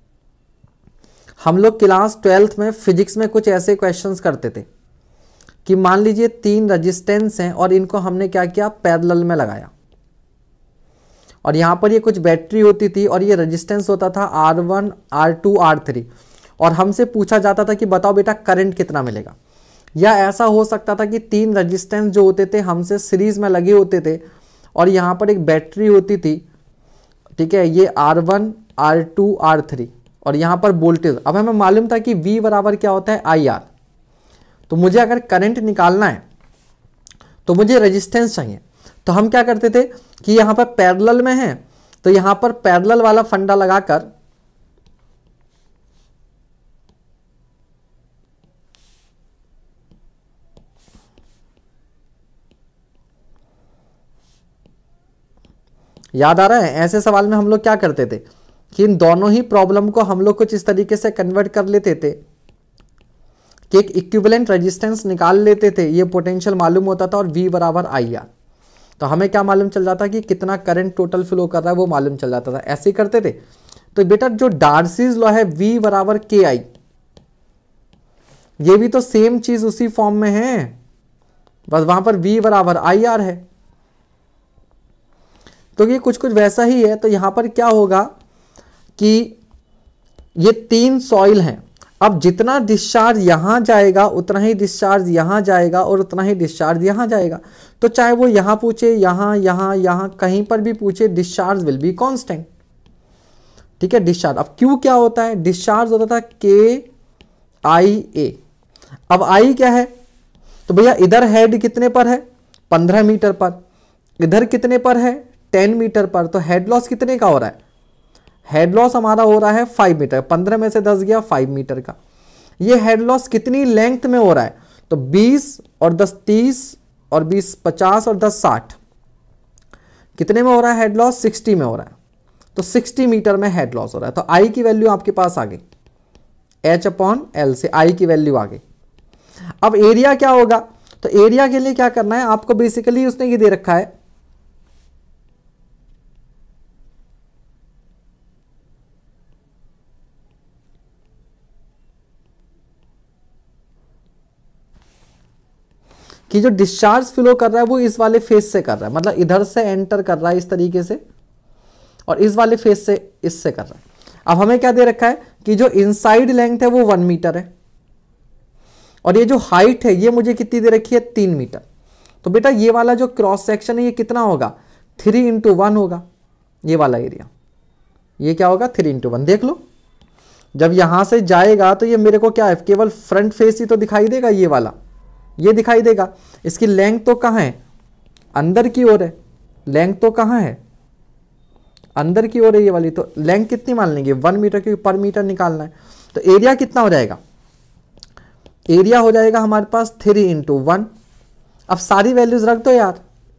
हम लोग क्लास ट्वेल्थ में फिजिक्स में कुछ ऐसे क्वेश्चंस करते थे कि मान लीजिए तीन रेजिस्टेंस हैं और इनको हमने क्या किया, पैरेलल में लगाया, और यहाँ पर ये कुछ बैटरी होती थी और ये रेजिस्टेंस होता था R one R two R three, और हमसे पूछा जाता था कि बताओ बेटा करंट कितना मिलेगा। या ऐसा हो सकता था कि तीन रेजिस्टेंस जो होते थे हमसे सीरीज में लगे होते थे और यहाँ पर एक बैटरी होती थी, ठीक है, ये R one R two R three, और यहाँ पर वोल्टेज। अब हमें मालूम था कि V बराबर क्या होता है, आई आर। तो मुझे अगर करंट निकालना है तो मुझे रेजिस्टेंस चाहिए, तो हम क्या करते थे कि यहाँ पर पैरेलल में है तो यहाँ पर पैरेलल वाला फंडा लगाकर याद आ रहा है, ऐसे सवाल में हम लोग क्या करते थे कि इन दोनों ही प्रॉब्लम को हम लोग कुछ इस तरीके से कन्वर्ट कर लेते थे कि एक इक्विवेलेंट रेजिस्टेंस निकाल लेते थे, ये पोटेंशियल मालूम होता था और V बराबर आई आर, तो हमें क्या मालूम चल जाता कि कितना करंट टोटल फ्लो कर रहा है वो मालूम चल जाता था। ऐसे ही करते थे। तो बेटा जो डार्सीज लॉ है V बराबर के आई, ये भी तो सेम चीज उसी फॉर्म में है, बस वहां पर V बराबर आई आर है। तो ये कुछ कुछ वैसा ही है। तो यहां पर क्या होगा कि ये तीन सॉइल हैं, अब जितना डिस्चार्ज यहां जाएगा उतना ही डिस्चार्ज यहां जाएगा और उतना ही डिस्चार्ज यहां जाएगा। तो चाहे वो यहां पूछे, यहां यहां यहां कहीं पर भी पूछे, डिस्चार्ज विल बी कांस्टेंट, ठीक है, डिस्चार्ज। अब क्यू क्या होता है, डिस्चार्ज होता था के आई ए। अब आई क्या है, तो भैया इधर हेड कितने पर है, पंद्रह मीटर पर, इधर कितने पर है, टेन मीटर पर, तो हेड लॉस कितने का हो रहा है, हेड लॉस हमारा हो रहा है फाइव मीटर, पंद्रह में से दस गया फाइव मीटर का। ये हेड लॉस कितनी लेंथ में हो रहा है, तो बीस और दस तीस और बीस पचास और दस साठ, कितने में हो रहा है हेड लॉस, सिक्सटी में हो रहा है, तो सिक्सटी मीटर में हेड लॉस हो रहा है। तो आई की वैल्यू आपके पास आ गई, एच अपॉन एल से आई की वैल्यू आ गई। अब एरिया क्या होगा, तो एरिया के लिए क्या करना है आपको, बेसिकली उसने ये दे रखा है कि जो डिस्चार्ज फ्लो कर रहा है वो इस वाले फेस से कर रहा है, मतलब इधर से एंटर कर रहा है इस तरीके से, और इस वाले फेस से इससे कर रहा है। अब हमें क्या दे रखा है कि जो इनसाइड लेंथ है वो वन मीटर है, और ये जो हाइट है ये मुझे कितनी दे रखी है, तीन मीटर। तो बेटा ये वाला जो क्रॉस सेक्शन है ये कितना होगा, थ्री इंटू वन होगा, ये वाला एरिया, ये क्या होगा, थ्री इंटू वन। देख लो जब यहां से जाएगा तो ये मेरे को क्या है, केवल फ्रंट फेस ही तो दिखाई देगा, ये वाला ये दिखाई देगा। इसकी लेंथ तो कहाँ है, अंदर की ओर है, लेंथ तो कहाँ है, अंदर की ओर है ये वाली। तो लेंथ कितनी मान लेंगे, वन मीटर, क्योंकि पर मीटर निकालना है। तो एरिया कितना हो जाएगा, एरिया हो जाएगा हमारे पास थ्री इंटू वन। अब सारी वैल्यूज रख दो यार,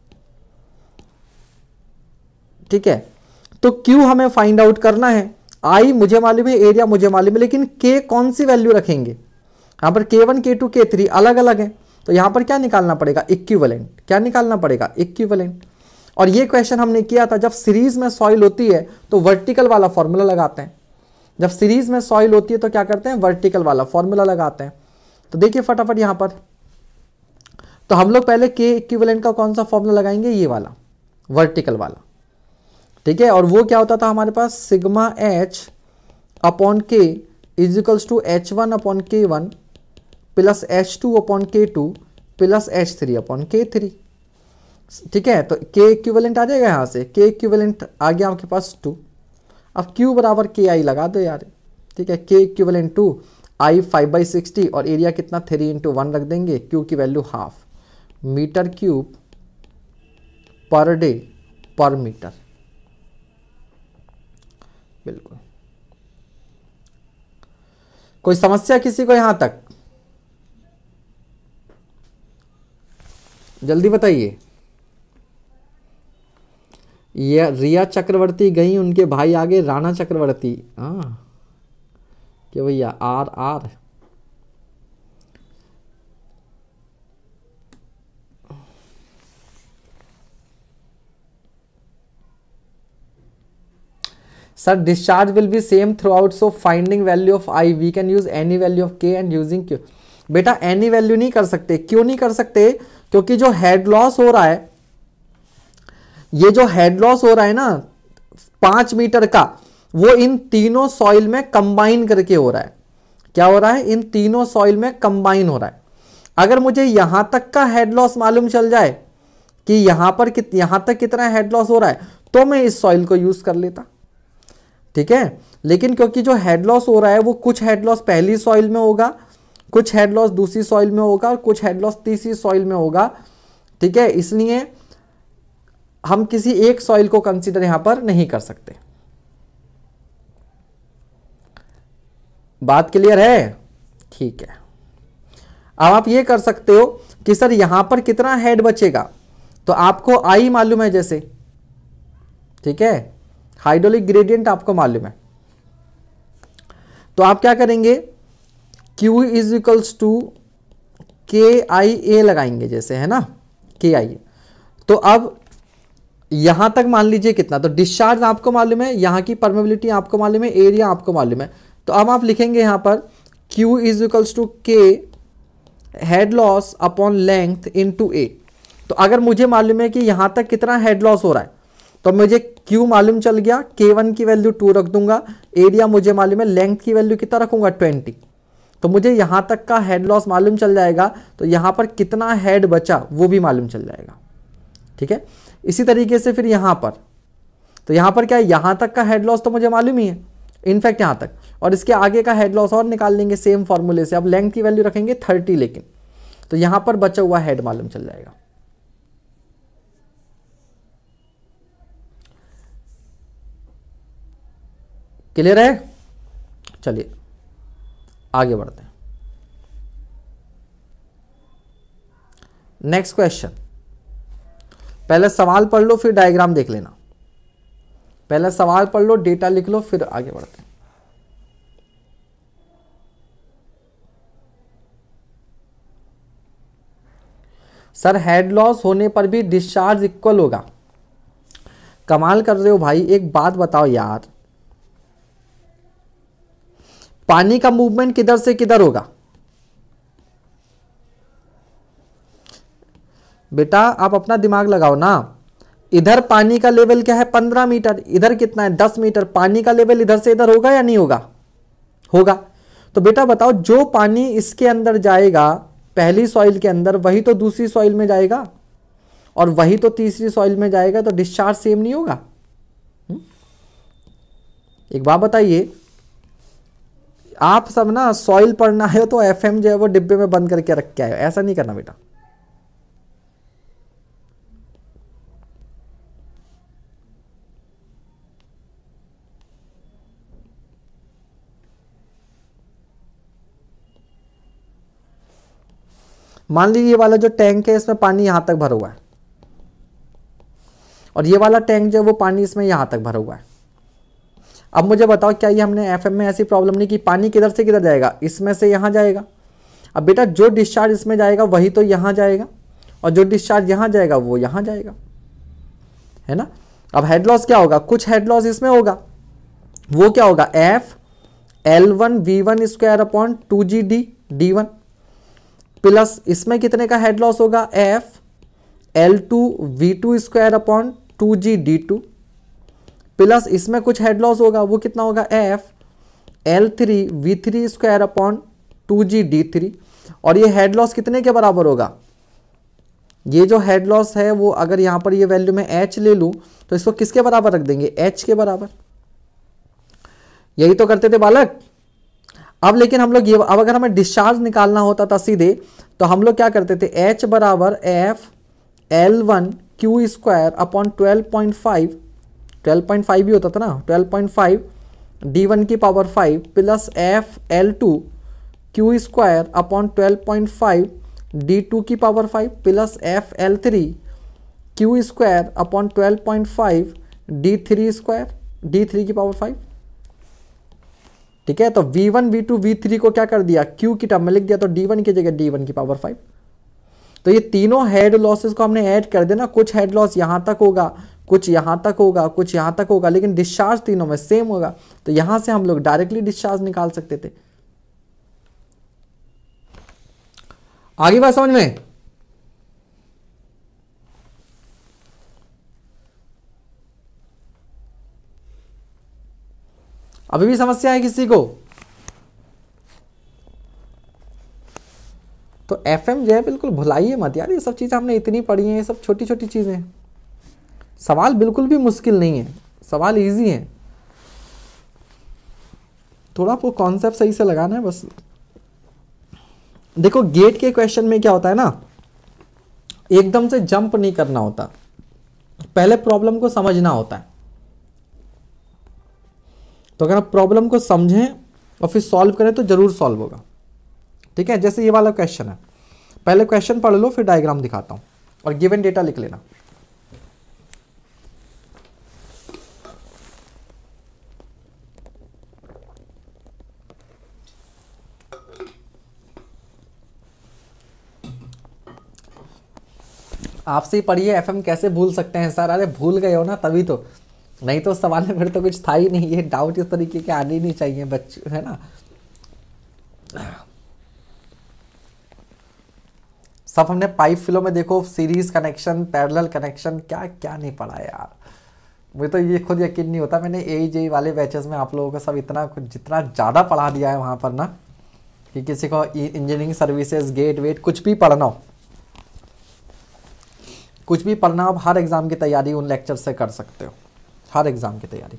ठीक है। तो क्यू हमें फाइंड आउट करना है, आई मुझे मालूम है, एरिया मुझे मालूम है, लेकिन के कौन सी वैल्यू रखेंगे, यहां पर के वन के टू के थ्री अलग अलग है, तो यहां पर क्या निकालना पड़ेगा, इक्विवेलेंट। क्या निकालना पड़ेगा, इक्विवेलेंट। और ये क्वेश्चन हमने किया था, जब सीरीज में सॉइल होती है तो वर्टिकल वाला फॉर्मूला लगाते हैं, जब सीरीज में सॉइल होती है तो क्या करते हैं, वर्टिकल वाला फॉर्मूला लगाते हैं। तो देखिए फटाफट यहां पर, तो हम लोग पहले के इक्विवेलेंट का कौन सा फॉर्मूला लगाएंगे, ये वाला वर्टिकल वाला, ठीक है। और वो क्या होता था हमारे पास, sigma H upon K is equals to H one upon K one plus H two upon के two plus H three upon K three, ठीक है। तो के इक्विवेलेंट आ जाएगा यहाँ से, के इक्विवेलेंट आ गया आपके पास टू। अब क्यू बराबर के आई लगा दो यार, ठीक है, के equivalent to, I five by sixty, और एरिया कितना, थ्री इंटू वन रख देंगे, क्यू की value half metre cube per day per metre, बिल्कुल। कोई समस्या किसी को यहां तक, जल्दी बताइए। ये रिया चक्रवर्ती गई, उनके भाई आगे राणा चक्रवर्ती, हाँ कि भैया R R sir discharge will be same throughout, so finding value of I we can use any value of K and using Q. बेटा एनी वैल्यू नहीं कर सकते, क्यों नहीं कर सकते? क्योंकि जो हेड लॉस हो रहा है, ये जो हेड लॉस हो रहा है ना पांच मीटर का, वो इन तीनों सॉइल में कंबाइन करके हो रहा है। क्या हो रहा है? इन तीनों सॉइल में कंबाइन हो रहा है। अगर मुझे यहां तक का हेड लॉस मालूम चल जाए कि यहां पर कित यहां तक कितना हेड लॉस हो रहा है, तो मैं इस सॉइल को यूज कर लेता, ठीक है। लेकिन क्योंकि जो हेड लॉस हो रहा है वो कुछ हेड लॉस पहली सॉइल में होगा, कुछ हेड लॉस दूसरी सॉइल में होगा और कुछ हेड लॉस तीसरी सॉइल में होगा, ठीक है। इसलिए हम किसी एक सॉइल को कंसीडर यहां पर नहीं कर सकते। बात क्लियर है? ठीक है। अब आप ये कर सकते हो कि सर यहां पर कितना हेड बचेगा, तो आपको आई मालूम है जैसे, ठीक है, हाइड्रोलिक ग्रेडियंट आपको मालूम है, तो आप क्या करेंगे, Q इज इक्वल्स टू के आई ए लगाएंगे जैसे, है ना, के आई। तो अब यहां तक मान लीजिए कितना, तो डिस्चार्ज आपको मालूम है, यहां की परमेबिलिटी आपको मालूम है, एरिया आपको मालूम है, तो अब आप लिखेंगे यहां पर Q is equals to K head loss upon length into A. तो अगर मुझे मालूम है कि यहां तक कितना हेड लॉस हो रहा है, तो मुझे Q मालूम चल गया, के वन की वैल्यू टू रख दूंगा, एरिया मुझे मालूम है, लेंथ की वैल्यू कितना रखूंगा, ट्वेंटी। तो मुझे यहां तक का हेड लॉस मालूम चल जाएगा, तो यहां पर कितना हेड बचा वो भी मालूम चल जाएगा, ठीक है। इसी तरीके से फिर यहां पर, तो यहां पर क्या है, यहां तक का हेड लॉस तो मुझे मालूम ही है, इनफैक्ट यहां तक, और इसके आगे का हेड लॉस और निकाल लेंगे सेम फॉर्मूले से। अब लेंथ की वैल्यू रखेंगे थर्टी, लेकिन तो यहां पर बचा हुआ हेड मालूम चल जाएगा। क्लियर है? चलिए आगे बढ़ते हैं। नेक्स्ट क्वेश्चन, पहले सवाल पढ़ लो फिर डायग्राम देख लेना। पहले सवाल पढ़ लो, डेटा लिख लो, फिर आगे बढ़ते हैं। सर हेड लॉस होने पर भी डिस्चार्ज इक्वल होगा। कमाल कर रहे हो भाई, एक बात बताओ यार, पानी का मूवमेंट किधर से किधर होगा? बेटा आप अपना दिमाग लगाओ ना, इधर पानी का लेवल क्या है, पंद्रह मीटर, इधर कितना है, दस मीटर। पानी का लेवल इधर से इधर होगा या नहीं होगा? होगा। तो बेटा बताओ, जो पानी इसके अंदर जाएगा पहली सॉइल के अंदर, वही तो दूसरी सॉइल में जाएगा और वही तो तीसरी सॉइल में जाएगा, तो डिस्चार्ज सेम नहीं होगा? हुँ? एक बात बताइए, आप सब ना सॉइल पढ़ना है तो एफएम जो है वो डिब्बे में बंद करके रख के आए, ऐसा नहीं करना बेटा। मान लीजिए ये वाला जो टैंक है इसमें पानी यहां तक भरा हुआ है और ये वाला टैंक जो है वो पानी इसमें यहां तक भरा हुआ है। अब मुझे बताओ, क्या ये हमने एफएम में ऐसी प्रॉब्लम नहीं कि पानी किधर से किधर जाएगा, इसमें से यहां जाएगा। अब बेटा जो डिस्चार्ज इसमें जाएगा वही तो यहां जाएगा और जो डिस्चार्ज यहां जाएगा वो यहां जाएगा, है ना। अब हेड लॉस क्या होगा, कुछ हेड लॉस इसमें होगा, वो क्या होगा, F L one V one square upon two जी डी डी वन, प्लस इसमें कितने का हेड लॉस होगा, F L two V two square upon two जी डी टू, प्लस इसमें कुछ हेड लॉस होगा, वो कितना होगा, F L three V three square upon two जी डी थ्री। और ये हेड लॉस कितने के बराबर होगा, ये जो हेड लॉस है वो अगर यहां पर ये वैल्यू में एच ले लूं तो इसको किसके बराबर रख देंगे, एच के बराबर। यही तो करते थे बालक। अब लेकिन हम लोग ये, अब अगर हमें डिस्चार्ज निकालना होता था सीधे, तो हम लोग क्या करते थे, एच बराबर F L one Q square upon twelve point five, twelve point five भी होता था ना, twelve point five D one की power five plus F L two Q square upon twelve point five D two की power five plus F L three Q square upon twelve point five D three square D three की power five. ठीक है। तो V one V two V three को क्या कर दिया, Q की टर्म में लिख दिया, तो डी वन की जगह डी वन की पावर फाइव। तो ये तीनों हेड लॉसेस को हमने ऐड कर देना, कुछ हेड लॉस यहां तक होगा, कुछ यहां तक होगा, कुछ यहां तक होगा, लेकिन डिस्चार्ज तीनों में सेम होगा। तो यहां से हम लोग डायरेक्टली डिस्चार्ज निकाल सकते थे। आगे बात समझ में? अभी भी समस्या है किसी को? तो एफ एम जो है बिल्कुल भुलाइए मत यार, ये सब चीजें हमने इतनी पढ़ी हैं, ये सब छोटी छोटी चीजें। सवाल बिल्कुल भी मुश्किल नहीं है, सवाल इजी है, थोड़ा आपको कॉन्सेप्ट सही से लगाना है बस। देखो गेट के क्वेश्चन में क्या होता है ना, एकदम से जंप नहीं करना होता, पहले प्रॉब्लम को समझना होता है। तो अगर आप प्रॉब्लम को समझें और फिर सॉल्व करें तो जरूर सॉल्व होगा। ठीक है, जैसे ये वाला क्वेश्चन है, पहले क्वेश्चन पढ़ लो फिर डायग्राम दिखाता हूं और गिवन डेटा लिख लेना। आपसे ही पढ़िए, एफएम कैसे भूल सकते हैं सर? अरे भूल गए हो ना तभी तो, नहीं तो सवाल में फिर तो कुछ था ही नहीं। ये डाउट इस तरीके के आने ही नहीं चाहिए बच्चे, है ना। सब हमने पाइप फ्लो में देखो, सीरीज कनेक्शन, पैरेलल कनेक्शन, क्या क्या नहीं पढ़ा यार। मुझे तो ये खुद यकीन नहीं होता, मैंने ए जे वाले बैचेस में आप लोगों को सब इतना कुछ जितना ज़्यादा पढ़ा दिया है वहाँ पर ना, कि किसी को इंजीनियरिंग सर्विसेज, गेट वेट कुछ भी पढ़ना हो, कुछ भी पढ़ना हो, आप हर एग्ज़ाम की तैयारी उन लेक्चर से कर सकते हो, हर एग्ज़ाम की तैयारी।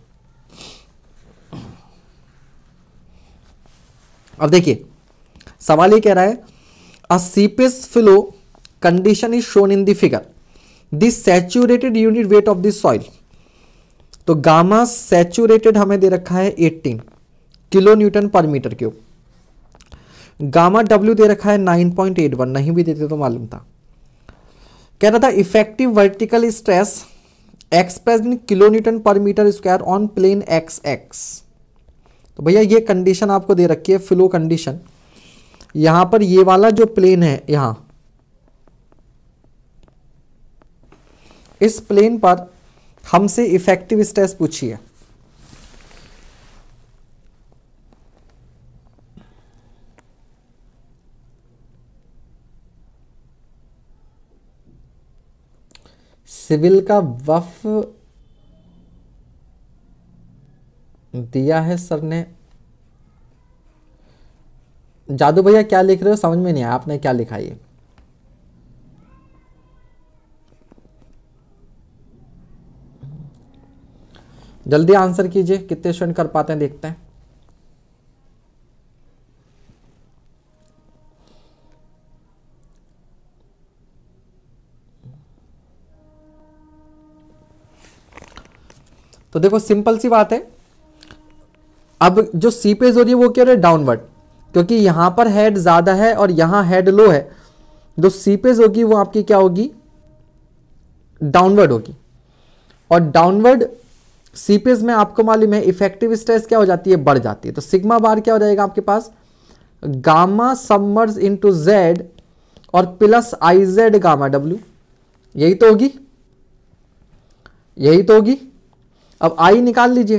अब देखिए सवाल ये कह रहा है, a seepage flow condition is shown in the figure, the saturated unit weight of the soil. तो गामा सैचुरेटेड हमें दे रखा है अठारह kilo newton per metre cube, gamma W दे रखा है नाइन पॉइंट एट वन, नहीं भी देते तो मालूम था। कह रहा था effective vertical stress expressed in kilo newton per metre square on plane X X. तो भैया ये कंडीशन आपको दे रखी है, फ्लो कंडीशन। यहां पर ये वाला जो प्लेन है, यहां इस प्लेन पर हमसे इफेक्टिव स्ट्रेस पूछी है। सिविल का वफ दिया है सर ने। जादू भैया क्या लिख रहे हो, समझ में नहीं आया आपने क्या लिखा है। जल्दी आंसर कीजिए, कितने स्टूडेंट कर पाते हैं देखते हैं। तो देखो सिंपल सी बात है, अब जो सीपेज हो रही है वो क्या हो रही है, डाउनवर्ड, क्योंकि यहां पर हेड ज्यादा है और यहां हेड लो है। जो सीपेज होगी वो आपकी क्या होगी, डाउनवर्ड होगी। और डाउनवर्ड सीपेज में आपको मालूम है इफेक्टिव स्ट्रेस क्या हो जाती है, बढ़ जाती है। तो सिग्मा बार क्या हो जाएगा आपके पास, गामा सबमर्ज इनटू जेड और plus I Z gamma W, यही तो होगी, यही तो होगी। अब आई निकाल लीजिए,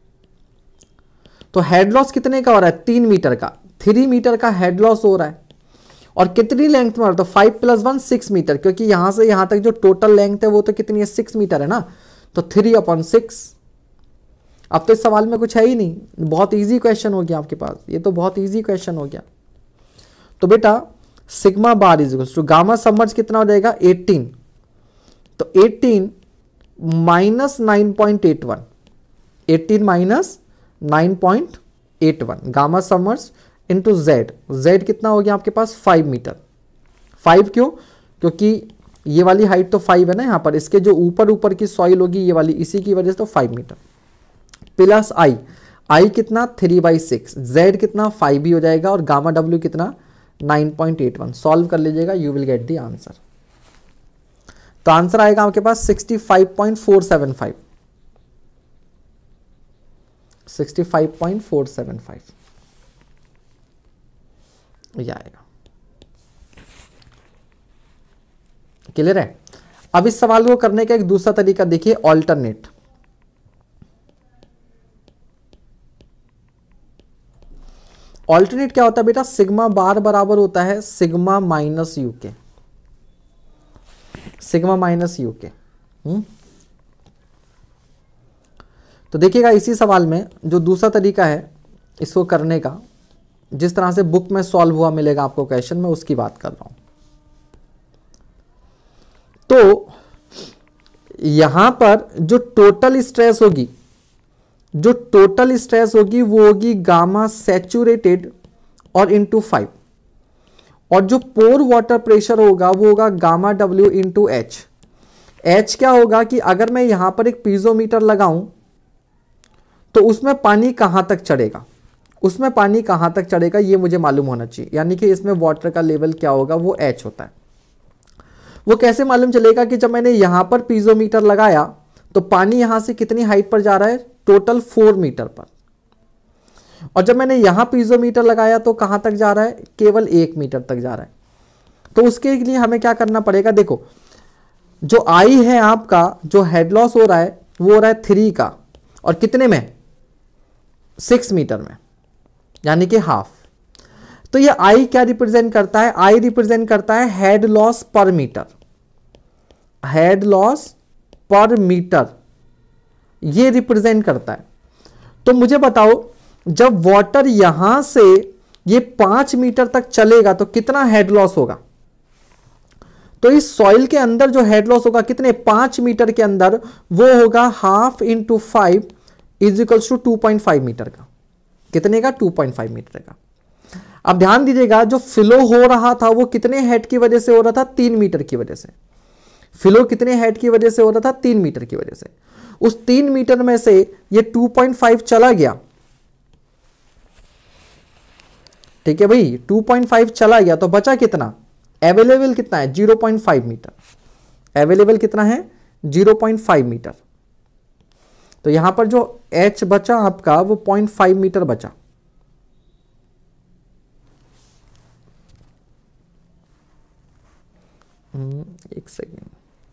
तो हेड लॉस कितने का हो रहा है, तीन मीटर का, थ्री मीटर का हेड लॉस हो रहा है। और कितनी लेंथ में हो रहा है, तो five plus one six metre, क्योंकि यहां से यहां तक जो टोटल लेंथ है वो तो कितनी है, सिक्स मीटर है ना। तो थ्री अपॉन सिक्स। अब तो इस सवाल में कुछ है ही नहीं, बहुत इजी क्वेश्चन हो गया आपके पास, ये तो बहुत इजी क्वेश्चन हो गया। तो बेटा sigma bar is equal to gamma submerge कितना हो जाएगा, एटीन। तो eighteen minus nine point eight one, eighteen minus nine point eight one gamma submerge into Z, Z कितना हो गया आपके पास, फाइव मीटर। फाइव क्यों, क्योंकि ये वाली हाइट तो फाइव है ना यहाँ पर, इसके जो ऊपर ऊपर की सॉइल होगी ये वाली, इसी की वजह से तो five metre. Plus I, I कितना थ्री बाई सिक्स, जेड कितना फाइव भी हो जाएगा, और गामा डब्ल्यू कितना nine point eight one. Solve कर लीजिएगा, you will get the answer. तो आंसर आएगा आपके पास sixty five point four seven five, sixty five point four seven five ये आएगा। क्लियर है। अब इस सवाल को करने का एक दूसरा तरीका देखिए, ऑल्टरनेट। ऑल्टरनेट क्या होता है बेटा, सिग्मा बार बराबर होता है sigma minus U K, sigma minus U K. हम्म तो देखिएगा इसी सवाल में जो दूसरा तरीका है इसको करने का, जिस तरह से बुक में सॉल्व हुआ मिलेगा आपको क्वेश्चन में, उसकी बात कर रहा हूं। तो यहां पर जो टोटल स्ट्रेस होगी, जो टोटल स्ट्रेस होगी वो होगी गामा सैचुरेटेड और इंटू फाइव, और जो पोर वाटर प्रेशर होगा वो होगा gamma W into H. H क्या होगा कि अगर मैं यहां पर एक पीजोमीटर लगाऊं तो उसमें पानी कहां तक चढ़ेगा, उसमें पानी कहां तक चढ़ेगा ये मुझे मालूम होना चाहिए, यानी कि इसमें वाटर का लेवल क्या होगा वो एच होता है। वो कैसे मालूम चलेगा कि जब मैंने यहां पर पीजोमीटर लगाया तो पानी यहां से कितनी हाइट पर जा रहा है, टोटल फोर मीटर पर, और जब मैंने यहां पीजोमीटर लगाया तो कहां तक जा रहा है, केवल एक मीटर तक जा रहा है। तो उसके लिए हमें क्या करना पड़ेगा, देखो जो आई है आपका, जो हेड लॉस हो रहा है वो हो रहा है थ्री का, और कितने में, सिक्स मीटर में, यानी कि हाफ। तो ये आई क्या रिप्रेजेंट करता है, आई रिप्रेजेंट करता है head loss per metre, head loss per metre ये रिप्रेजेंट करता है। तो मुझे बताओ जब वाटर यहां से ये पांच मीटर तक चलेगा तो कितना हेड लॉस होगा। तो इस सॉइल के अंदर जो हेड लॉस होगा कितने, पांच मीटर के अंदर, वो होगा half into five is equals to two point five metre का। कितने का, टू पॉइंट फाइव मीटर का। अब ध्यान दीजिएगा जो फ्लो हो रहा था वो कितने हेड की वजह से हो रहा था, तीन मीटर की वजह से। फ्लो कितने हेड की वजह से हो रहा था, तीन मीटर की वजह से। उस तीन मीटर में से ये टू पॉइंट फाइव चला गया, ठीक है भाई, टू पॉइंट फाइव चला गया तो बचा कितना, अवेलेबल कितना है, zero point five metre. Available कितना है, जीरो पॉइंट फाइव मीटर। तो यहां पर जो h बचा आपका वो पॉइंट फाइव मीटर बचा। एक सेकेंड,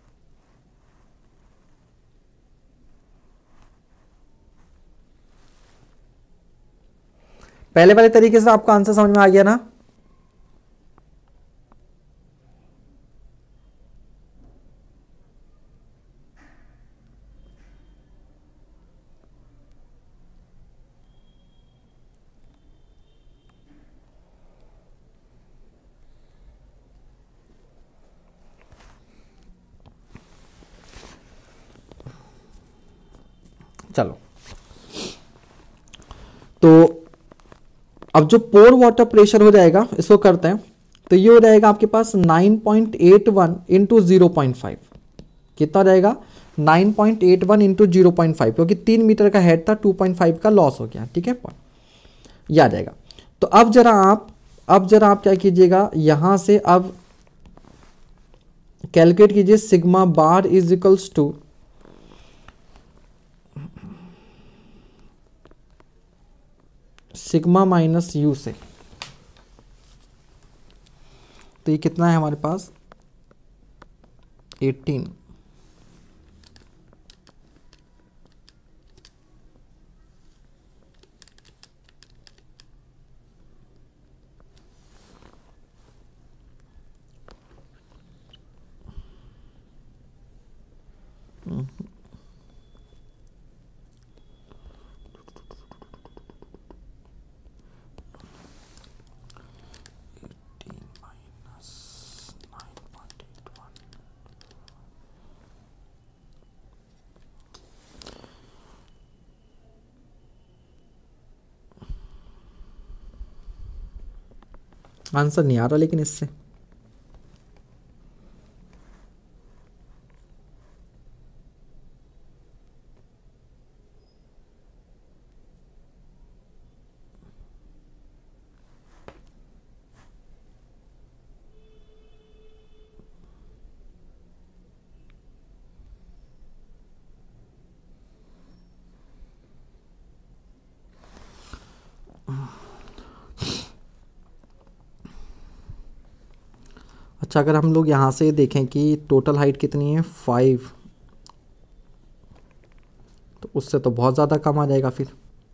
पहले वाले तरीके से आपको आंसर समझ में आ गया ना। चलो तो अब जो पोर वाटर प्रेशर हो जाएगा इसको करते हैं, तो ये हो जाएगा आपके पास nine point eight one into zero point five. कितना रहेगा, nine point eight one into zero point five, क्योंकि तीन मीटर का हेड था, टू पॉइंट फाइव का लॉस हो गया, ठीक है, ये आ जाएगा। तो अब जरा आप अब जरा आप क्या कीजिएगा, यहां से अब कैलकुलेट कीजिए sigma bar is equals to sigma minus U से। तो ये कितना है हमारे पास, एटीन। आंसर नहीं आ रहा लेकिन इससे, अच्छा, अगर हम लोग यहाँ से देखें कि टोटल हाइट कितनी है फाइव, तो उससे तो बहुत ज़्यादा कम आ जाएगा फिर।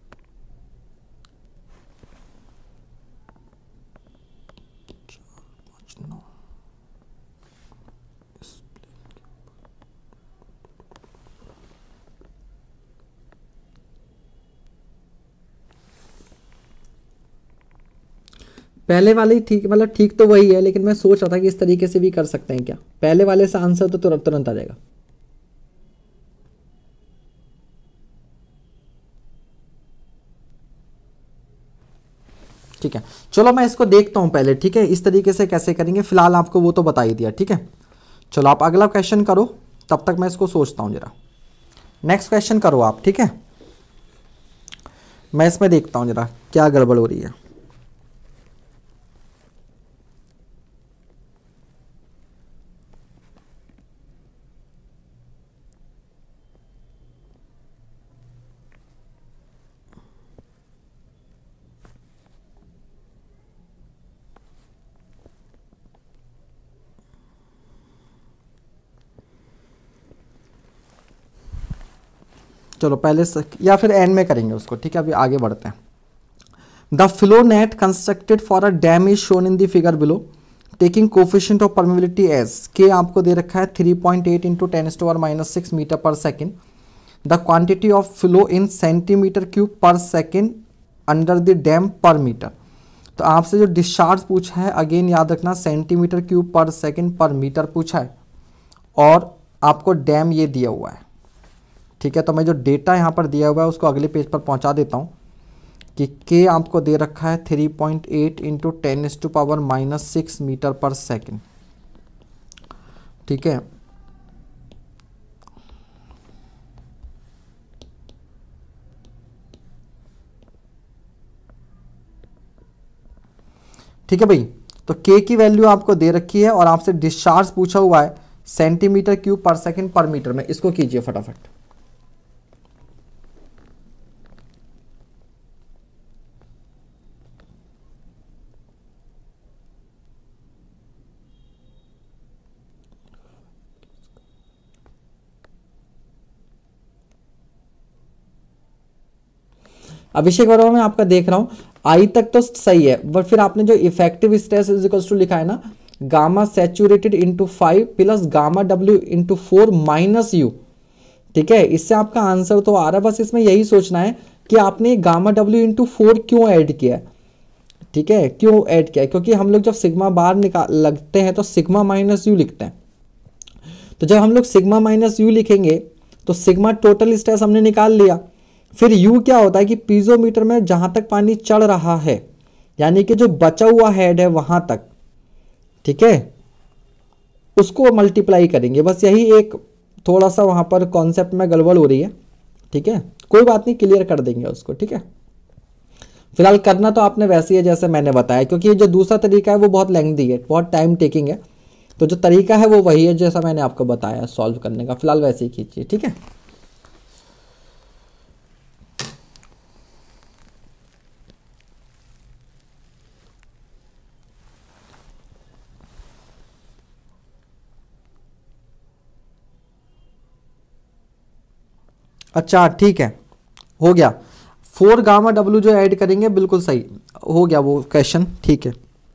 पहले वाले ही ठीक, मतलब ठीक तो वही है, लेकिन मैं सोच रहा था कि इस तरीके से भी कर सकते हैं क्या। पहले वाले से आंसर तो तुरंत तुरंत आ जाएगा। ठीक है, चलो मैं इसको देखता हूं पहले, ठीक है, इस तरीके से कैसे करेंगे। फिलहाल आपको वो तो बता ही दिया, ठीक है। चलो आप अगला क्वेश्चन करो, तब तक मैं इसको सोचता हूं जरा। नेक्स्ट क्वेश्चन करो आप, ठीक है, मैं इसमें देखता हूं जरा क्या गड़बड़ हो रही है। चलो पहले से, या फिर एंड में करेंगे उसको, ठीक है, अभी आगे बढ़ते हैं। The flow net constructed for a dam is shown in the figure below, taking coefficient of permeability as के आपको दे रखा है three point eight into ten to power minus six metre per second. The quantity of flow in centimetre cube per second under the dam per metre. तो आपसे जो discharge पूछा है, अगेन याद रखना centimetre cube per second per metre पूछा है, और आपको डैम ये दिया हुआ है, ठीक है। तो मैं जो डेटा यहाँ पर दिया हुआ है उसको अगले पेज पर पहुँचा देता हूँ कि के आपको दे रखा है three point eight into ten to power minus six metre per second, ठीक है। ठीक है भाई, तो के की वैल्यू आपको दे रखी है और आपसे डिस्चार्ज पूछा हुआ है centimetre cube per second per metre में। इसको कीजिए फटाफट। अभिषेक वर्मा मैं आपका देख रहा हूं, आई तक तो सही है, बट फिर आपने जो effective stress is equals to लिखा है ना, gamma saturated into five plus gamma W into four minus U, ठीक है, इससे आपका आंसर तो आ रहा है। बस इसमें यही सोचना है कि आपने गामा डब्ल्यू इंटू फोर क्यों ऐड किया है, ठीक है, क्यों ऐड किया है, क्योंकि हम लोग जब सिग्मा बार निकाल लगते हैं तो सिग्मा माइनस यू लिखते हैं। तो जब हम लोग सिग्मा माइनस यू लिखेंगे तो सिग्मा टोटल स्ट्रेस हमने निकाल लिया, फिर यू क्या होता है कि पीजोमीटर में जहां तक पानी चढ़ रहा है, यानी कि जो बचा हुआ हेड है वहां तक, ठीक है, उसको मल्टीप्लाई करेंगे। बस यही एक थोड़ा सा वहां पर कॉन्सेप्ट में गड़बड़ हो रही है, ठीक है, कोई बात नहीं, क्लियर कर देंगे उसको, ठीक है। फिलहाल करना तो आपने वैसे ही है जैसे मैंने बताया, क्योंकि ये जो दूसरा तरीका है वो बहुत लेंथी है, बहुत टाइम टेकिंग है, तो जो तरीका है वो वही है जैसा मैंने आपको बताया सॉल्व करने का। फिलहाल वैसे ही कीजिए, ठीक है। अच्छा ठीक है, हो गया। फोर गामा डब्ल्यू जो ऐड करेंगे बिल्कुल सही हो गया वो क्वेश्चन, ठीक है।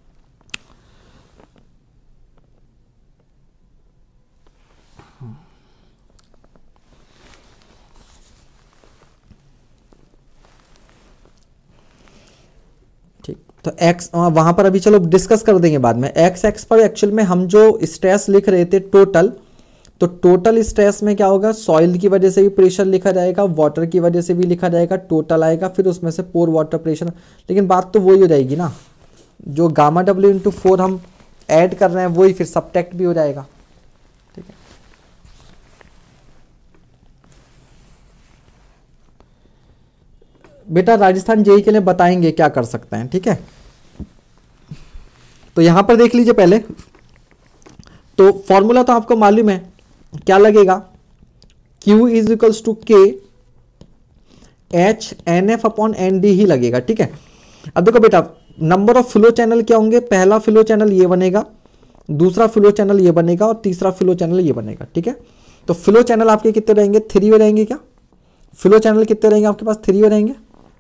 ठीक, तो एक्स वहां पर अभी चलो डिस्कस कर देंगे बाद में। एक्स एक्स पर एक्चुअल में हम जो स्ट्रेस लिख रहे थे टोटल, तो टोटल स्ट्रेस में क्या होगा, सॉइल की वजह से भी प्रेशर लिखा जाएगा, वाटर की वजह से भी लिखा जाएगा, टोटल आएगा, फिर उसमें से पोर वाटर प्रेशर। लेकिन बात तो वही हो जाएगी ना, जो गामा डब्ल्यू इंटू फोर हम ऐड कर रहे हैं वही फिर सब्ट्रैक्ट भी हो जाएगा, ठीक है। बेटा राजस्थान जेई के लिए बताएंगे क्या कर सकते हैं, ठीक है। तो यहां पर देख लीजिए पहले, तो फॉर्मूला तो आपको मालूम है, क्या लगेगा, Q is equals to K H N F upon N D ही लगेगा, ठीक है। अब देखो बेटा, नंबर ऑफ फ्लो चैनल क्या होंगे, पहला फ्लो चैनल ये बनेगा, दूसरा फ्लो चैनल ये बनेगा और तीसरा फ्लो चैनल ये बनेगा, ठीक है। तो फ्लो चैनल आपके कितने रहेंगे, थ्री वे रहेंगे क्या, फ्लो चैनल कितने रहेंगे आपके पास, थ्री वे रहेंगे,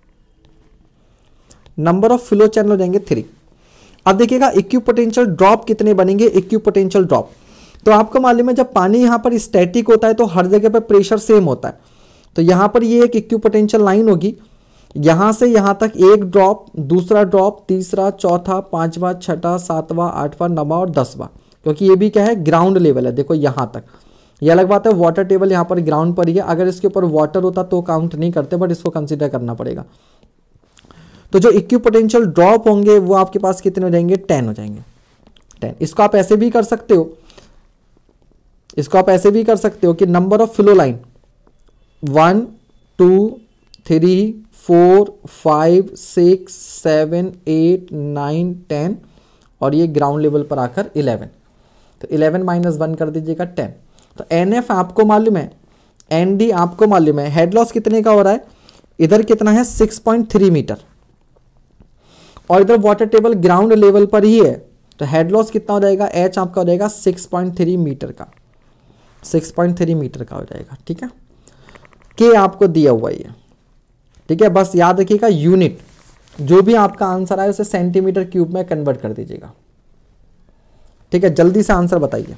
नंबर ऑफ फ्लो चैनल रहेंगे थ्री। अब देखिएगा इक्विपोटेंशियल ड्रॉप कितने बनेंगे, इक्विपोटेंशियल ड्रॉप, तो आपको मालूम है जब पानी यहाँ पर स्टैटिक होता है तो हर जगह पर प्रेशर सेम होता है, तो यहाँ पर ये एक इक्विपोटेंशियल लाइन होगी, यहाँ से यहाँ तक एक ड्रॉप, दूसरा ड्रॉप, तीसरा, चौथा, पांचवा, छठा, सातवां, आठवां, नौवां और दसवां, क्योंकि ये भी क्या है ग्राउंड लेवल है। देखो यहाँ तक, ये अलग बात है वाटर टेबल यहाँ पर ग्राउंड पर ही है, अगर इसके ऊपर वाटर होता तो काउंट नहीं करते, बट इसको कंसीडर करना पड़ेगा। तो जो इक्विपोटेंशियल ड्रॉप होंगे वो आपके पास कितने हो जाएंगे, टेन हो जाएंगे, टेन। इसको आप ऐसे भी कर सकते हो, इसको आप ऐसे भी कर सकते हो कि number of flow line one two three four five six seven eight nine ten और ये ग्राउंड लेवल पर आकर इलेवन, तो इलेवन माइनस वन कर दीजिएगा टेन। तो एन एफ आपको मालूम है, एन डी आपको मालूम है, हेड लॉस कितने का हो रहा है, इधर कितना है सिक्स पॉइंट थ्री मीटर और इधर वाटर टेबल ग्राउंड लेवल पर ही है, तो हेड लॉस कितना हो जाएगा, एच आपका हो जाएगा सिक्स पॉइंट थ्री मीटर का, सिक्स पॉइंट थ्री मीटर का हो जाएगा, ठीक है। के आपको दिया हुआ है, ठीक है। बस याद रखिएगा यूनिट, जो भी आपका आंसर आए उसे सेंटीमीटर क्यूब में कन्वर्ट कर दीजिएगा, ठीक है। जल्दी से आंसर बताइए।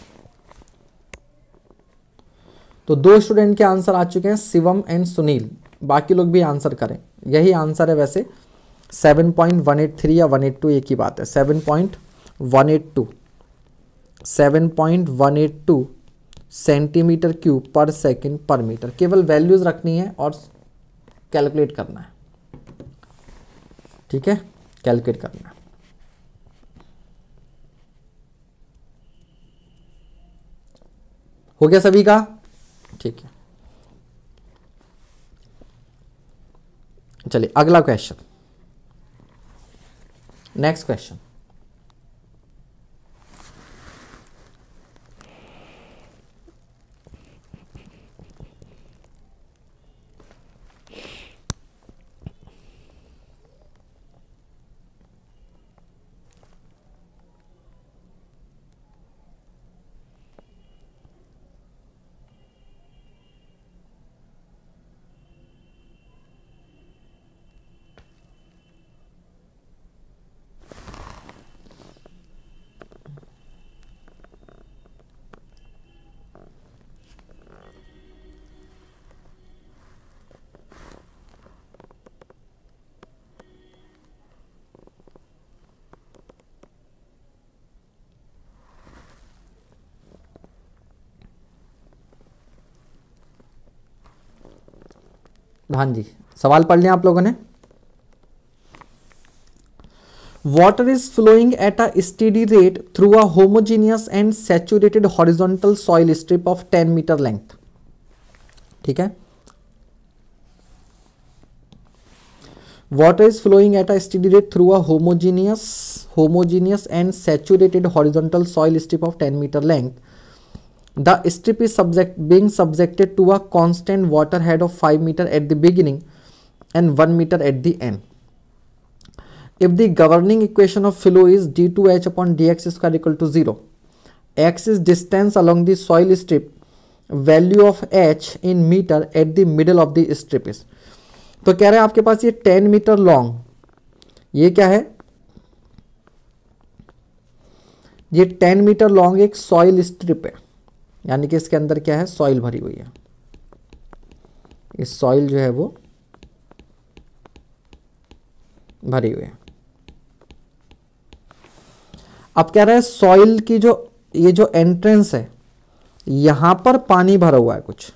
तो दो स्टूडेंट के आंसर आ चुके हैं, शिवम एंड सुनील, बाकी लोग भी आंसर करें, यही आंसर है वैसे, seven point one eight three या वन एट टू एक ही बात है, seven point one eight two, seven point one eight two centimetre cube per second per metre. केवल वैल्यूज रखनी है और कैलकुलेट करना है, ठीक है, कैलकुलेट करना है। हो गया सभी का, ठीक है। चलिए अगला क्वेश्चन, नेक्स्ट क्वेश्चन। हाँ जी, सवाल पढ़ लिया आप लोगों ने। Water is flowing at a steady rate through a homogeneous and saturated horizontal soil strip of ten metre length, ठीक है। Water is flowing at a steady rate through a homogeneous homogeneous and saturated horizontal soil strip of ten metre length. The strip is subject being subjected to a constant water head of five meter at the beginning and one meter at the end. If the governing equation of flow is d two h upon dx square equal to zero, x is distance along the soil strip, value of h in meter at the middle of the strip is. तो कह रहे हैं आपके पास ये ten metre long, ये क्या है, ये टेन मीटर लॉन्ग एक सॉइल स्ट्रिप है, यानी कि इसके अंदर क्या है, सॉइल भरी हुई है. इस सॉइल जो है वो भरी हुई है. अब कह रहा है सॉइल की जो ये जो एंट्रेंस है यहां पर पानी भरा हुआ है कुछ,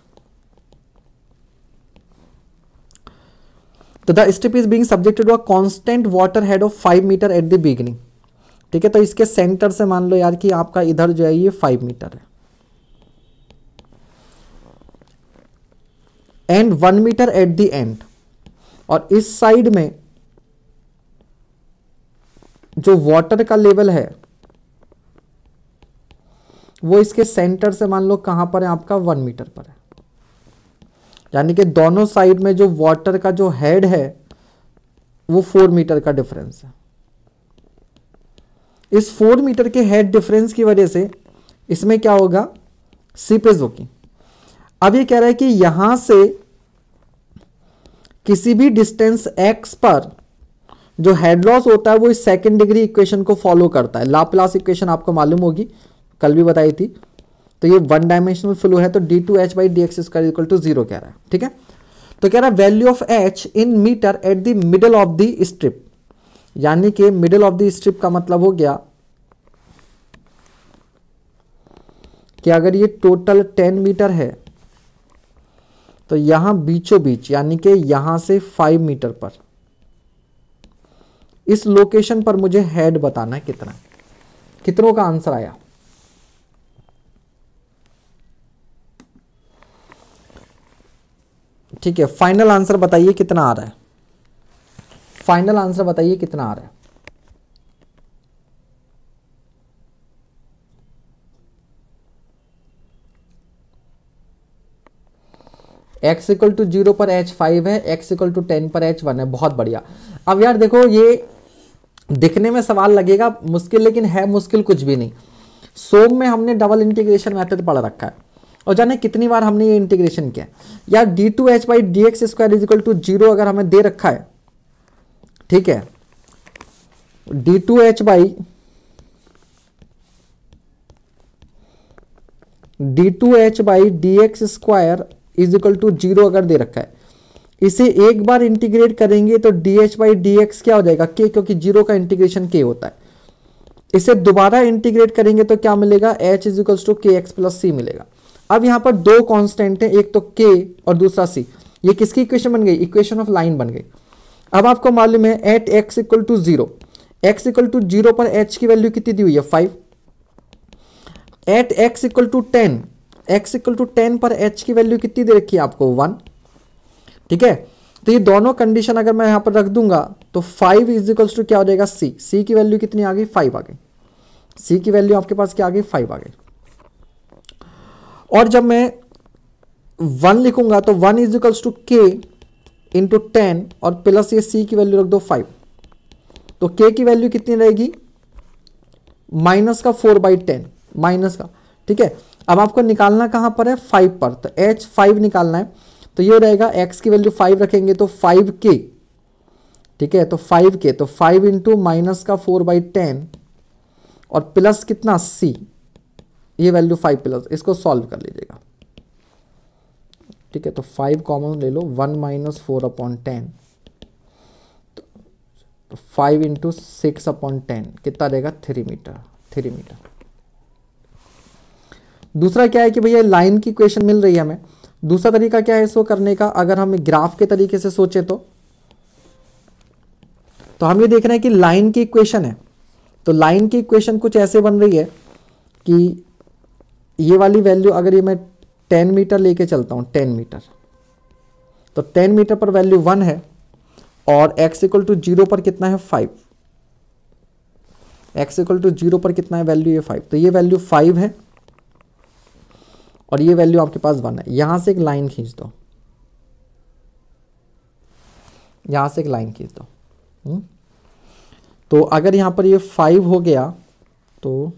तो the strip is being subjected to a constant water head of five metre at the beginning. ठीक है, तो इसके सेंटर से मान लो यार कि आपका इधर जो है ये फाइव मीटर है and one metre at the end, और इस साइड में जो वाटर का लेवल है वो इसके सेंटर से मान लो कहां पर है, आपका वन मीटर पर है. यानी कि दोनों साइड में जो वाटर का जो हेड है वो फोर मीटर का डिफरेंस है. इस फोर मीटर के हेड डिफरेंस की वजह से इसमें क्या होगा, सीपेज होगी। अब ये कह रहा है कि यहां से किसी भी डिस्टेंस x पर जो हेड लॉस होता है वो इस सेकंड डिग्री इक्वेशन को फॉलो करता है। लाप्लास इक्वेशन आपको मालूम होगी, कल भी बताई थी। तो ये वन डायमेंशनल फ्लो है, तो D two H by D x square equal to zero कह रहा है, ठीक है। तो कह रहा है value of h in metre at the middle of the strip, यानी कि मिडल ऑफ द स्ट्रिप का मतलब हो गया कि अगर ये टोटल टेन मीटर है तो यहां बीचों बीच यानी कि यहां से फाइव मीटर पर इस लोकेशन पर मुझे हेड बताना है कितना। कितनों का आंसर आया? ठीक है, फाइनल आंसर बताइए कितना आ रहा है। फाइनल आंसर बताइए कितना आ रहा है। x इक्वल टू जीरो पर h फाइव है, x इक्वल टू टेन पर h वन है। बहुत बढ़िया। अब यार देखो, ये दिखने में सवाल लगेगा मुश्किल, लेकिन है मुश्किल कुछ भी नहीं। सोम में हमने डबल इंटीग्रेशन मेथड पढ़ रखा है और जाने कितनी बार हमने ये इंटीग्रेशन किया। यार d two H by D x square is equal to zero अगर हमें दे रखा है, ठीक है, d two H by d two H by D x square is equal to zero अगर दे रखा है, इसे एक बार इंटीग्रेट करेंगे तो d h by D x क्या हो जाएगा, के, क्योंकि जीरो का इंटीग्रेशन के होता है। इसे दोबारा इंटीग्रेट करेंगे तो क्या मिलेगा, h is equal to k x plus c मिलेगा। अब यहां पर दो कांस्टेंट है, एक तो के और दूसरा सी। ये किसकी इक्वेशन बन गई, इक्वेशन ऑफ लाइन बन गई। अब आपको मालूम है at x equal to zero, x equal to zero पर एच की वैल्यू कितनी दी हुई है, five. At x equal to ten, x equal to ten पर एच की वैल्यू कितनी दे रखी है आपको, वन। ठीक है, तो ये दोनों कंडीशन अगर मैं यहां पर रख दूंगा तो फाइव इज इक्वल टू क्या हो जाएगा, सी। सी की वैल्यू कितनी आ गई, फाइव आ गई। सी की वैल्यू आपके पास क्या आ गई, फाइव आ गई। और जब मैं वन लिखूंगा तो one is equal to k into ten और प्लस ये सी की वैल्यू रख दो फाइव, तो के की वैल्यू कितनी रहेगी, माइनस का फोर बाई टेन, माइनस का। ठीक है, अब आपको निकालना कहां पर है, फाइव पर, तो एच फाइव निकालना है। तो ये रहेगा एक्स की वैल्यू फाइव रखेंगे तो फाइव के, ठीक है, तो फाइव के, तो फाइव इंटू माइनस का फोर बाई टेन और प्लस कितना, सी, ये वैल्यू फाइव प्लस, इसको सॉल्व कर लीजिएगा। ठीक है, तो फाइव कॉमन ले लो, one minus four upon ten, तो five into six upon ten कितना देगा, थ्री मीटर, थ्री मीटर। दूसरा क्या है कि भैया लाइन की इक्वेशन मिल रही है हमें। दूसरा तरीका क्या है इसको करने का, अगर हम ग्राफ के तरीके से सोचे तो तो हम ये देख रहे हैं कि लाइन की इक्वेशन है, तो लाइन की इक्वेशन कुछ ऐसे बन रही है कि ये वाली वैल्यू अगर ये मैं टेन मीटर लेके चलता हूं, टेन मीटर, तो टेन मीटर पर वैल्यू वन है और x इक्वल टू जीरो पर कितना है, five. x equal to zero पर कितना है वैल्यू, ये फाइव। तो ये वैल्यू फाइव है और ये वैल्यू आपके पास वन है। यहां से एक लाइन खींच दो, यहां से एक लाइन खींच दो। हुँ? तो अगर यहां पर ये फाइव हो गया तो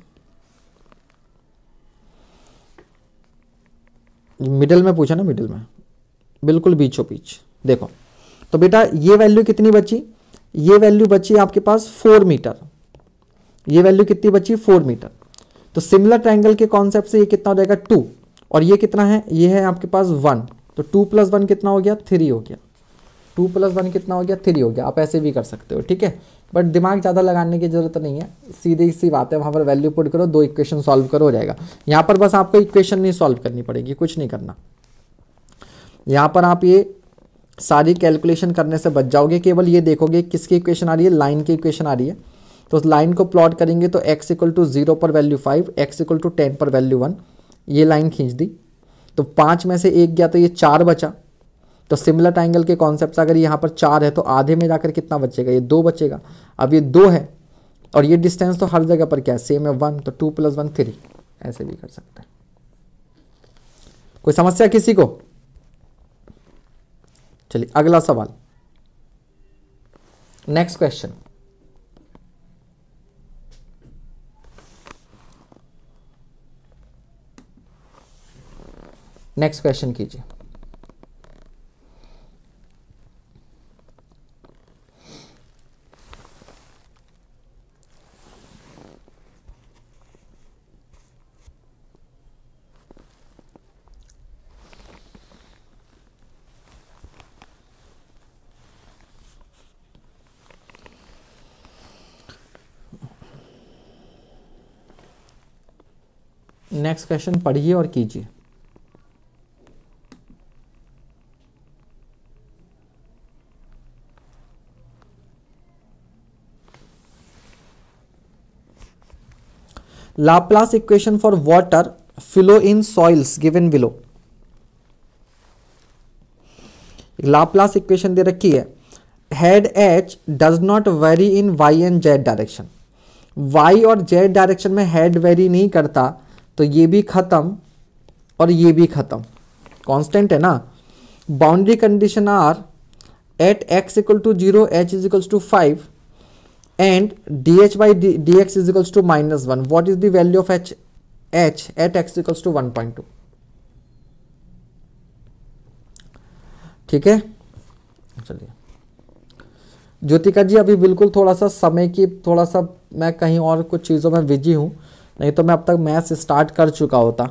मिडिल में पूछा ना, मिडिल में बिल्कुल बीचों बीच देखो। तो बेटा ये वैल्यू कितनी बची, ये वैल्यू बची आपके पास फोर मीटर, ये वैल्यू कितनी बची, फोर मीटर। तो सिमिलर ट्रायंगल के कॉन्सेप्ट से ये कितना हो जाएगा, टू, और ये कितना है, ये है आपके पास वन, तो टू प्लस वन कितना हो गया, थ्री हो गया। टू प्लस वन कितना हो गया, थ्री हो गया। आप ऐसे भी कर सकते हो, ठीक है, बट दिमाग ज़्यादा लगाने की जरूरत नहीं है, सीधी सी बात है, वहाँ पर वैल्यू पुट करो, दो इक्वेशन सॉल्व करो, हो जाएगा। यहाँ पर बस आपको इक्वेशन नहीं सॉल्व करनी पड़ेगी, कुछ नहीं करना। यहाँ पर आप ये सारी कैलकुलेशन करने से बच जाओगे, केवल ये देखोगे किसकी इक्वेशन आ रही है, लाइन की इक्वेशन आ रही है। तो उस लाइन को प्लॉट करेंगे तो x इक्वल टू जीरो पर value five, x equal to ten पर वैल्यू वन, ये लाइन खींच दी। तो पाँच में से एक गया तो ये चार बचा। तो सिमिलर ट्रायंगल के कॉन्सेप्ट अगर यहाँ पर चार है तो आधे में जाकर कितना बचेगा, ये दो बचेगा। अब ये दो है और ये डिस्टेंस तो हर जगह पर क्या है, सेम है, वन, तो टू प्लस वन थ्री, ऐसे भी कर सकते हैं। कोई समस्या किसी को? चलिए अगला सवाल, नेक्स्ट क्वेश्चन। नेक्स्ट क्वेश्चन कीजिए। नेक्स्ट क्वेश्चन पढ़िए और कीजिए। Laplace equation for water flow in soils given below. Laplace equation दे रखी है, head h does not vary in y and z direction. Y और जेड डायरेक्शन में हेड वेरी नहीं करता, तो ये भी खत्म और ये भी खत्म, कांस्टेंट है ना। Boundary condition are at x equal to zero, h is equals to five and d h by D x is equals to minus one. What is the value of h h at x equals to one point two. ठीक है, चलिए ज्योतिका जी, अभी बिल्कुल थोड़ा सा समय की, थोड़ा सा मैं कहीं और कुछ चीज़ों में बिजी हूँ, नहीं तो मैं अब तक मैथ्स स्टार्ट कर चुका होता।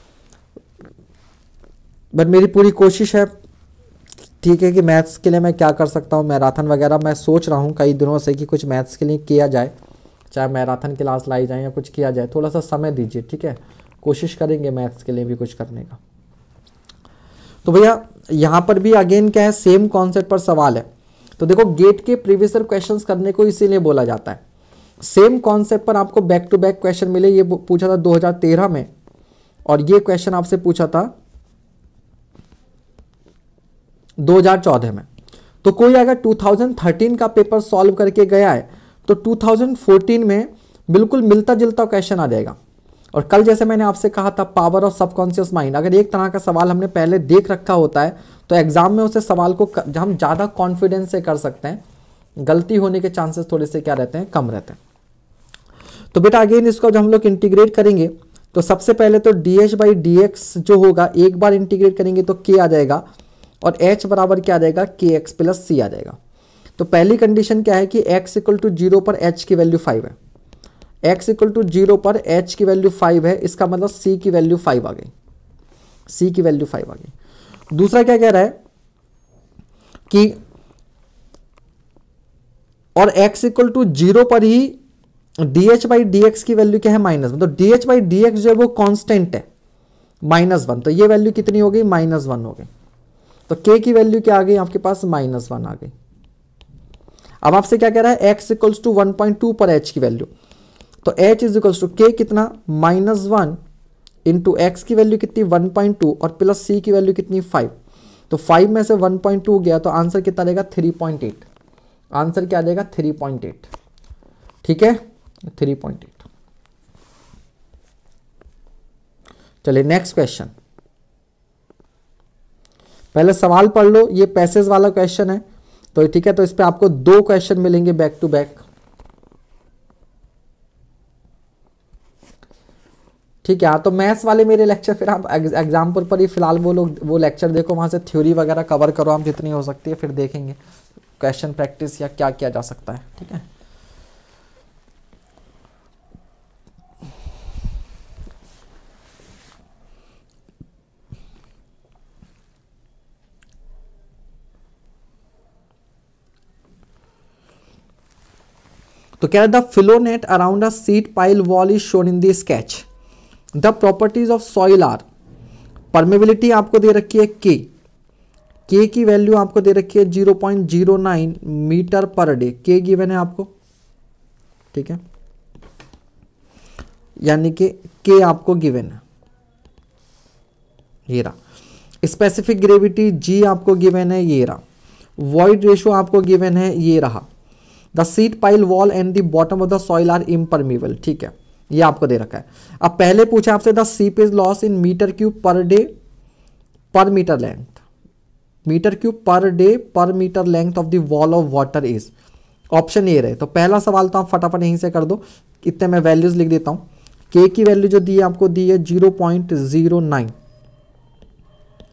बट मेरी पूरी कोशिश है, ठीक है, कि मैथ्स के लिए मैं क्या कर सकता हूँ। मैराथन वगैरह मैं सोच रहा हूँ कई दिनों से कि कुछ मैथ्स के लिए किया जाए, चाहे मैराथन क्लास लाई जाए या कुछ किया जाए। थोड़ा सा समय दीजिए, ठीक है, कोशिश करेंगे मैथ्स के लिए भी कुछ करने का। तो भैया यहाँ पर भी अगेन क्या है, सेम कॉन्सेप्ट पर सवाल है। तो देखो, गेट के प्रीवियस ईयर क्वेश्चंस करने को इसीलिए बोला जाता है। सेम कॉन्सेप्ट पर आपको बैक टू बैक क्वेश्चन मिले। ये पूछा था दो हज़ार तेरह में और ये क्वेश्चन आपसे पूछा था दो हज़ार चौदह में। तो कोई अगर दो हज़ार तेरह का पेपर सॉल्व करके गया है तो दो हज़ार चौदह में बिल्कुल मिलता जुलता क्वेश्चन आ जाएगा। और कल जैसे मैंने आपसे कहा था, पावर ऑफ सबकॉन्शियस माइंड, अगर एक तरह का सवाल हमने पहले देख रखा होता है तो एग्जाम में उसे सवाल को हम ज़्यादा कॉन्फिडेंस से कर सकते हैं, गलती होने के चांसेस थोड़े से क्या रहते हैं, कम रहते हैं। तो बेटा अगेन इसको जब हम लोग इंटीग्रेट करेंगे तो सबसे पहले तो d h by D x जो होगा, एक बार इंटीग्रेट करेंगे तो के आ जाएगा और h बराबर क्या आ जाएगा, के एक्स प्लस सी आ जाएगा। तो पहली कंडीशन क्या है कि x इक्वल टू जीरो पर h की वैल्यू फाइव है, x इक्वल टू जीरो पर h की वैल्यू फाइव है, इसका मतलब c की वैल्यू फाइव आ गई, c की वैल्यू फाइव आ गई। दूसरा क्या कह रहा है कि और x इक्वल टू जीरो पर ही d h by D x की वैल्यू क्या है, माइनस वन। तो d h by D x जो है वो कांस्टेंट है, माइनस वन। तो ये वैल्यू कितनी हो गई, माइनस वन हो गई। तो k की वैल्यू क्या आ गई आपके पास, माइनस वन आ गई। अब आपसे क्या कह रहा है, x equals to one point two पर h की वैल्यू। तो h is equals to k कितना, माइनस वन इंटू एक्स की वैल्यू कितनी, वन पॉइंट टू और प्लस c की वैल्यू कितनी, फाइव। तो फाइव में से वन पॉइंट टू गया तो आंसर कितना रहेगा, थ्री पॉइंट एट। आंसर क्या देगा, थ्री पॉइंट एट। ठीक है, थ्री पॉइंट एट। चलिए नेक्स्ट क्वेश्चन, पहले सवाल पढ़ लो। ये पैसेज वाला क्वेश्चन है तो ठीक है, तो इस पे आपको दो क्वेश्चन मिलेंगे बैक टू बैक। ठीक है, हाँ, तो मैथ्स वाले मेरे लेक्चर फिर आप एग्जाम्पल पर ही फिलहाल वो लोग वो लेक्चर देखो, वहां से थ्योरी वगैरह कवर करो आप जितनी हो सकती है, फिर देखेंगे क्वेश्चन प्रैक्टिस या क्या किया जा सकता है। ठीक है, तो क्या है, the flow net around a sheet pile wall is shown in the sketch. The properties of soil are, permeability आपको दे रखी है के, के की वैल्यू आपको दे रखी है zero point zero nine metre पर डे, के गिवन है आपको। ठीक है, यानी कि के आपको गिवन है, ये रहा। स्पेसिफिक ग्रेविटी जी आपको गिवन है, ये रहा। वॉइड रेशो आपको गिवन है, ये रहा। The sheet pile wall and the bottom of the soil are impermeable. ठीक है, ये आपको दे रखा है। अब पहले पूछा आपसे, the seepage loss in meter cube per day per meter length, meter cube per day per meter length of the wall of water is. Option ए रहे। तो पहला सवाल तो आप फटाफट यहीं से कर दो, इतने मैं वैल्यूज लिख देता हूं। के की वैल्यू जो दी है आपको दी है zero point zero nine,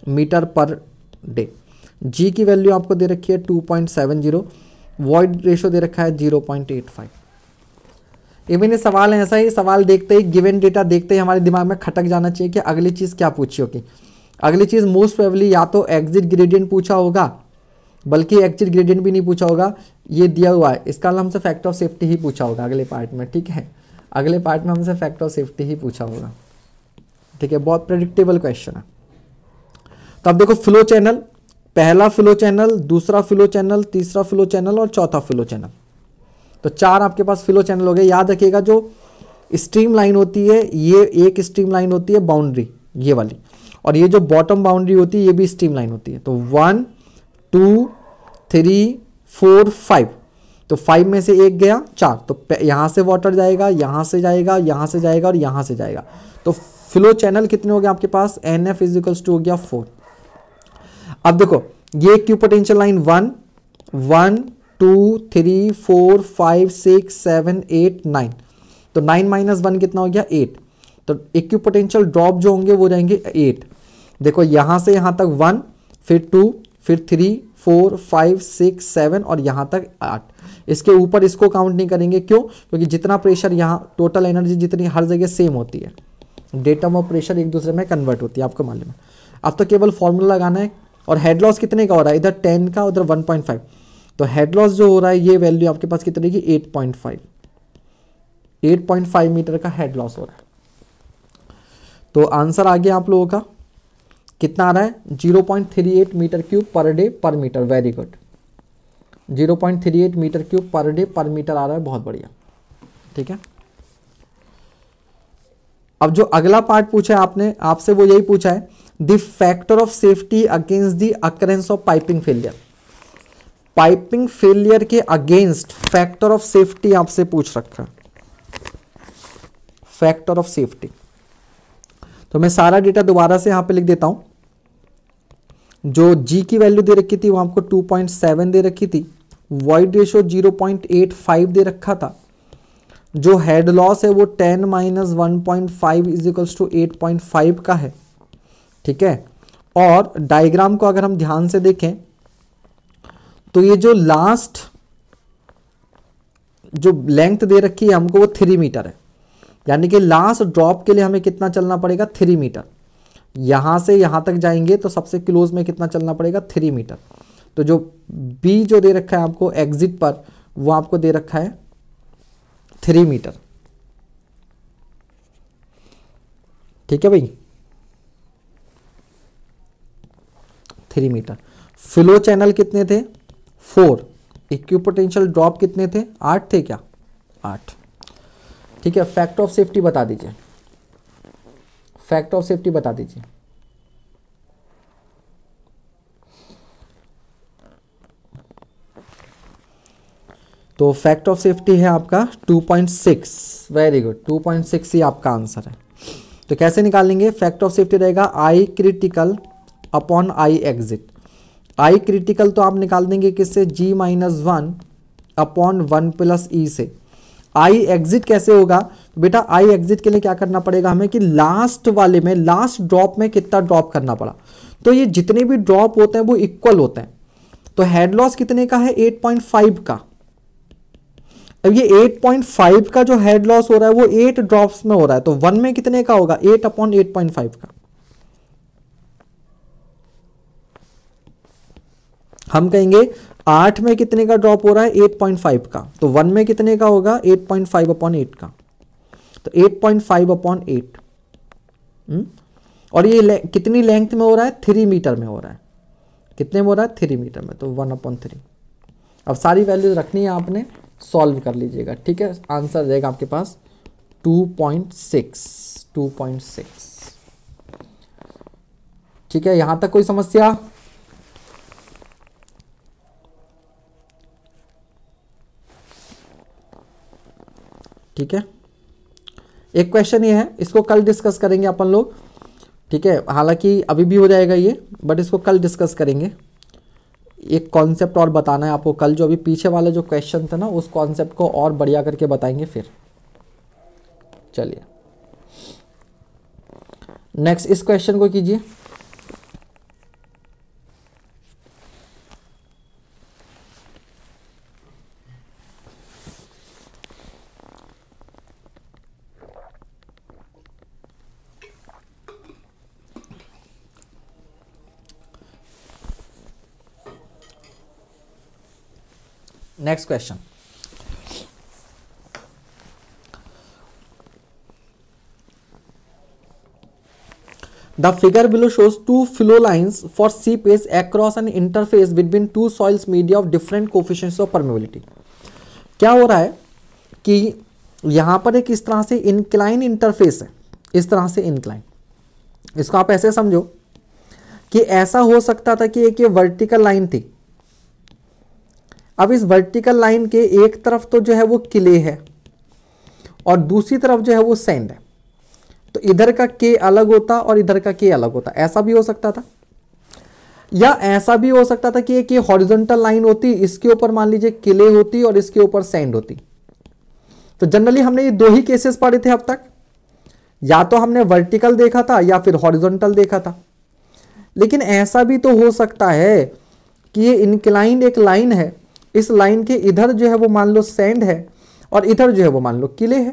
metre पर डे। जी की वैल्यू आपको दे रखी है two point seven zero, void ratio दे रखा है zero point eight five. Even ये सवाल है ऐसा ही, सवाल देखते ही गिवन डेटा देखते ही हमारे दिमाग में खटक जाना चाहिए कि अगली चीज़ क्या पूछी होगी। अगली चीज़ मोस्ट प्रोबेबली या तो एग्जिट ग्रेडियंट पूछा होगा, बल्कि एग्जिट ग्रेडियंट भी नहीं पूछा होगा, ये दिया हुआ है, इसका हमसे फैक्टर ऑफ सेफ्टी ही पूछा होगा अगले पार्ट में। ठीक है, अगले पार्ट में हमसे फैक्टर ऑफ सेफ्टी ही पूछा होगा। ठीक है, बहुत प्रेडिक्टेबल क्वेश्चन है। तो अब देखो फ्लो चैनल, पहला फ्लो चैनल, दूसरा फ्लो चैनल, तीसरा फ्लो चैनल और चौथा फ्लो चैनल। तो चार आपके पास फ्लो चैनल हो गए। याद रखिएगा जो स्ट्रीम लाइन होती है, ये एक स्ट्रीम लाइन होती है बाउंड्री ये वाली, और ये जो बॉटम बाउंड्री होती है ये भी स्ट्रीम लाइन होती है। तो one two three four five, तो फाइव में से एक गया चार, तो यहाँ से वाटर जाएगा, यहाँ से जाएगा, यहाँ से जाएगा और यहाँ से जाएगा। तो फ्लो चैनल कितने हो गए आपके पास, एन एफ इजिकल्स टू हो गया फोर। अब देखो ये equipotential line one one two three four five six seven eight nine, तो नाइन माइनस वन कितना हो गया एट। तो इक्यू पोटेंशियल ड्रॉप जो होंगे वो रहेंगे एट। देखो यहाँ से यहाँ तक वन, फिर टू, फिर three four five six seven और यहाँ तक आठ। इसके ऊपर इसको काउंट नहीं करेंगे, क्यों? क्योंकि जितना प्रेशर यहाँ, टोटल एनर्जी जितनी हर जगह सेम होती है, डेटम और प्रेशर एक दूसरे में कन्वर्ट होती है, आपको मालूम है। अब तो केवल फॉर्मूला लगाना है। और हेड लॉस कितने का हो रहा है, इधर टेन का उधर वन पॉइंट फाइव, तो हेड लॉस जो हो रहा है ये वैल्यू आपके पास कितने की eight point five, eight point five metre का हेड लॉस हो रहा है। तो आंसर आ गया आप लोगों का, कितना आ रहा है, zero point three eight meter cube per day per meter. Very good, zero point three eight meter cube per day per meter आ रहा है, बहुत बढ़िया। ठीक है, अब जो अगला पार्ट पूछा है आपने, आपसे वो यही पूछा है, the factor of safety against the occurrence of piping failure. Piping failure के अगेंस्ट फैक्टर ऑफ सेफ्टी आपसे पूछ रखा है, फैक्टर ऑफ सेफ्टी। तो मैं सारा डेटा दोबारा से यहां पे लिख देता हूं। जो जी की वैल्यू दे रखी थी वो आपको टू पॉइंट सेवन दे रखी थी, void ratio zero point eight five दे रखा था, जो हेड लॉस है वो ten minus one point five is equals to eight point five का है। ठीक है, और डायग्राम को अगर हम ध्यान से देखें तो ये जो लास्ट जो लेंथ दे रखी है हमको वो थ्री मीटर है, यानी कि लास्ट ड्रॉप के लिए हमें कितना चलना पड़ेगा, थ्री मीटर। यहां से यहां तक जाएंगे तो सबसे क्लोज में कितना चलना पड़ेगा, थ्री मीटर। तो जो बी जो दे रखा है आपको एग्जिट पर, वो आपको दे रखा है थ्री मीटर। ठीक है भाई, थ्री मीटर। फ्लो चैनल कितने थे, फोर। इक्यू पोटेंशियल ड्रॉप कितने थे, आठ थे क्या, आठ। ठीक है, फैक्टर ऑफ सेफ्टी बता दीजिए, फैक्टर ऑफ सेफ्टी बता दीजिए। तो फैक्टर ऑफ सेफ्टी है आपका two point six. Very good, two point six ही आपका आंसर है। तो कैसे निकालेंगे, फैक्टर ऑफ सेफ्टी रहेगा i critical upon i exit. I critical तो आप निकाल देंगे किससे, g minus one upon one plus e से। आई एग्जिट कैसे होगा, बेटा आई एग्जिट के लिए क्या करना पड़ेगा हमें कि लास्ट वाले में, लास्ट ड्रॉप में कितना ड्रॉप करना पड़ा। तो ये जितने भी ड्रॉप होते हैं वो इक्वल होते हैं। तो हेड लॉस कितने का है, एट पॉइंट फाइव का। अब ये एट पॉइंट फाइव का जो हेड लॉस हो रहा है वो एट ड्रॉप्स में हो रहा है, तो वन में कितने का होगा, eight upon eight point five का। हम कहेंगे आठ में कितने का ड्रॉप हो रहा है, एट पॉइंट फाइव का, तो वन में कितने का होगा, eight point five upon eight का। तो eight point five upon eight, और ये ले, कितनी लेंथ में हो रहा है, थ्री मीटर में हो रहा है। कितने में हो रहा है, थ्री मीटर में, तो वन अपॉन थ्री। अब सारी वैल्यूज रखनी है आपने, सॉल्व कर लीजिएगा। ठीक है, आंसर रहेगा आपके पास two point six, two point six. ठीक है, यहां तक कोई समस्या, ठीक है। एक क्वेश्चन ये है, इसको कल डिस्कस करेंगे अपन लोग। ठीक है, हालांकि अभी भी हो जाएगा ये, बट इसको कल डिस्कस करेंगे। एक कॉन्सेप्ट और बताना है आपको कल, जो अभी पीछे वाला जो क्वेश्चन था ना उस कॉन्सेप्ट को और बढ़िया करके बताएंगे फिर। चलिए नेक्स्ट इस क्वेश्चन को कीजिए। Next question, the figure below shows two flow lines for seepage across an interface between two soils media of different coefficients of permeability। क्या हो रहा है कि यहां पर एक इस तरह से इंक्लाइन इंटरफेस है, इस तरह से इंक्लाइन, इसको आप ऐसे समझो कि ऐसा हो सकता था कि एक ये वर्टिकल लाइन थी। अब इस वर्टिकल लाइन के एक तरफ तो जो है वो क्ले है और दूसरी तरफ जो है वो सैंड है, तो इधर का के अलग होता और इधर का के अलग होता। ऐसा भी हो सकता था, या ऐसा भी हो सकता था कि एक ये हॉरिजॉन्टल लाइन होती, इसके ऊपर मान लीजिए क्ले होती और इसके ऊपर सैंड होती। तो जनरली हमने ये दो ही केसेस पढ़े थे अब तक, या तो हमने वर्टिकल देखा था या फिर हॉरिजॉन्टल देखा था। लेकिन ऐसा भी तो हो सकता है कि ये इंक्लाइन एक लाइन है, इस लाइन के इधर जो है वो मान लो सैंड है और इधर जो है वो मान लो क्ले है,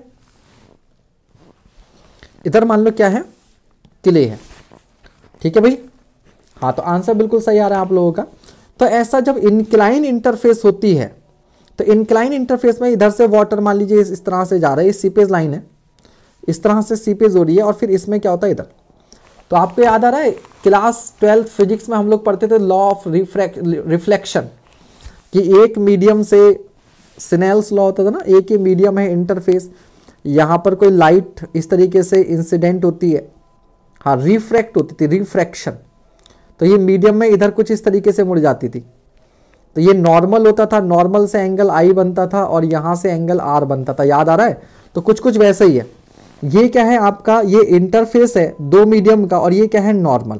इधर मान लो क्या है, क्ले है। ठीक है भाई, हाँ तो आंसर बिल्कुल सही आ रहा है आप लोगों का। तो ऐसा जब इंक्लाइन इंटरफेस होती है, तो इंक्लाइन इंटरफेस में इधर से वाटर मान लीजिए इस तरह से जा रहा है, ये सीपेज लाइन है, इस तरह से सीपेज हो रही है और फिर इसमें क्या होता है इधर। तो आपको याद आ रहा है क्लास ट्वेल्थ फिजिक्स में हम लोग पढ़ते थे लॉ ऑफ रिफ्लेक्शन, कि एक मीडियम से सिनेल्स लॉ होता था ना, एक ही मीडियम है इंटरफेस, यहाँ पर कोई लाइट इस तरीके से इंसिडेंट होती है, हाँ रिफ्रैक्ट होती थी, रिफ्रैक्शन, तो ये मीडियम में इधर कुछ इस तरीके से मुड़ जाती थी। तो ये नॉर्मल होता था, नॉर्मल से एंगल आई बनता था और यहाँ से एंगल आर बनता था, याद आ रहा है। तो कुछ कुछ वैसे ही है। ये क्या है आपका, ये इंटरफेस है दो मीडियम का और ये क्या है नॉर्मल।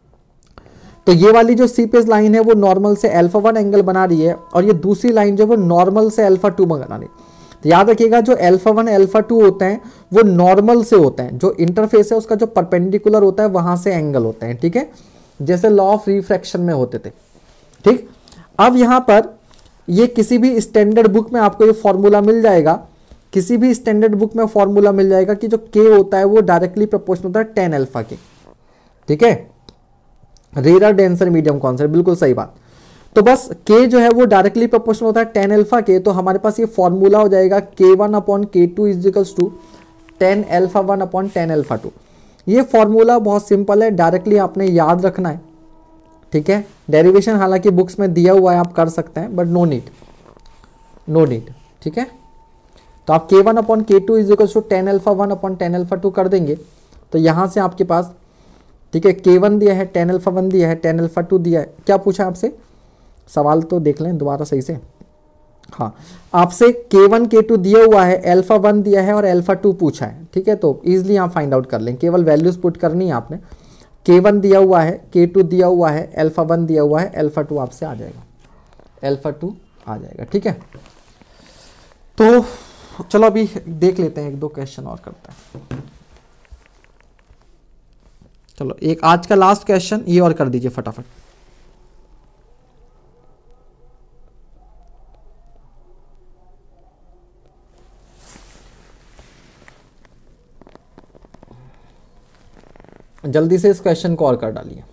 तो ये वाली जो सीपेज लाइन है वो नॉर्मल से अल्फा वन एंगल बना रही है और ये दूसरी लाइन जो है वो नॉर्मल से अल्फा टू बना रही है। तो याद रखिएगा जो अल्फा वन अल्फा टू होते हैं वो नॉर्मल से होते हैं, जो इंटरफेस है उसका जो परपेंडिकुलर होता है वहां से एंगल होते हैं। ठीक है, जैसे लॉ ऑफ रिफ्रैक्शन में होते थे। ठीक, अब यहां पर ये किसी भी स्टैंडर्ड बुक में आपको ये फॉर्मूला मिल जाएगा, किसी भी स्टैंडर्ड बुक में फॉर्मूला मिल जाएगा कि जो के होता है वो डायरेक्टली प्रोपोर्शनल होता है टेन अल्फा के। ठीक है, रेयर डेंसर मीडियम कॉन्सेप्ट, बिल्कुल सही बात। तो बस के जो है वो डायरेक्टली प्रोपोर्शनल होता है टेन अल्फा के, तो हमारे पास ये फॉर्मूला हो जाएगा के वन अपॉन के two is equals to tan alpha one upon tan alpha two. ये फॉर्मूला बहुत सिंपल है, डायरेक्टली आपने याद रखना है। ठीक है, डेरिवेशन हालांकि बुक्स में दिया हुआ है, आप कर सकते हैं, but no need, no need. ठीक है, तो आप के वन अपॉन के two is equals to tan alpha one upon tan alpha two कर देंगे, तो यहाँ से आपके पास, ठीक है, के वन दिया है, टेन अल्फा वन दिया है, टेन अल्फा टू दिया है। क्या पूछा आपसे, सवाल तो देख लें दोबारा सही से। हाँ, आपसे के वन के टू दिया हुआ है, अल्फा वन दिया है और अल्फा टू पूछा है। ठीक है, तो इजीली आप फाइंड आउट कर लें, केवल वैल्यूज पुट करनी है आपने। के वन दिया हुआ है, के टू दिया हुआ है, अल्फा वन दिया हुआ है, अल्फा टू आपसे आ जाएगा, अल्फा टू आ जाएगा। ठीक है, तो चलो अभी देख लेते हैं, एक दो क्वेश्चन और करते हैं। चलो एक आज का लास्ट क्वेश्चन ये और कर दीजिए फटाफट। जल्दी से इस क्वेश्चन को और कर डालिए।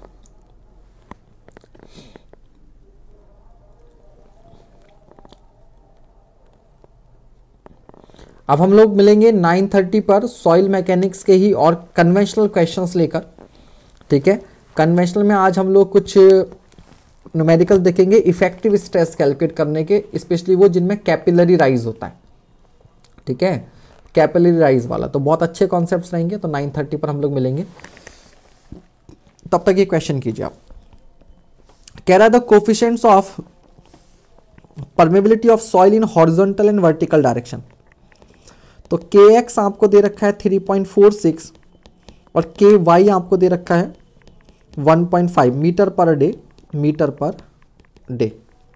अब हम लोग मिलेंगे नाइन थर्टी पर सॉइल मैकेनिक्स के ही और कन्वेंशनल क्वेश्चंस लेकर। ठीक है, कन्वेंशनल में आज हम लोग कुछ न्यूमेरिकल देखेंगे इफेक्टिव स्ट्रेस कैलकुलेट करने के, स्पेशली वो जिनमें कैपिलरी राइज होता है। ठीक है, कैपिलरी राइज वाला, तो बहुत अच्छे कॉन्सेप्ट्स रहेंगे। तो नाइन थर्टी पर हम लोग मिलेंगे, तब तक ये क्वेश्चन कीजिए आप। कह रहा है the coefficients of permeability of soil in horizontal and vertical direction. तो के एक्स आपको दे रखा है थ्री पॉइंट फोर सिक्स और के वाई आपको दे रखा है वन पॉइंट फाइव मीटर पर डे, मीटर पर day.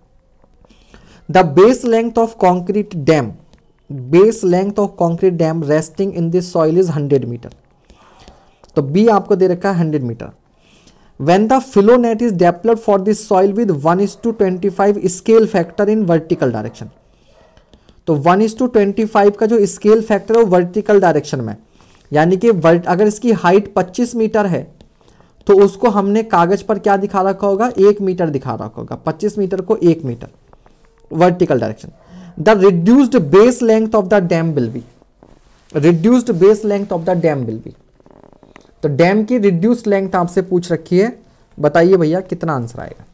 The base length of concrete dam, base length of concrete dam resting in this soil is hundred meter. तो बी आपको दे रखा है hundred meter. When the flow net is deployed for this soil with one is to twenty five scale factor in vertical direction, तो one is to twenty five का जो scale factor है वो वर्टिकल डायरेक्शन में, यानी कि अगर इसकी हाइट पच्चीस मीटर है तो उसको हमने कागज पर क्या दिखा रखा होगा, एक मीटर दिखा रखा होगा, पच्चीस मीटर को एक मीटर, vertical direction. The reduced base length of the dam will be, reduced base length of the dam will be. तो डैम की रिड्यूस्ड लेंथ आपसे पूछ रखी है, बताइए भैया कितना आंसर आएगा।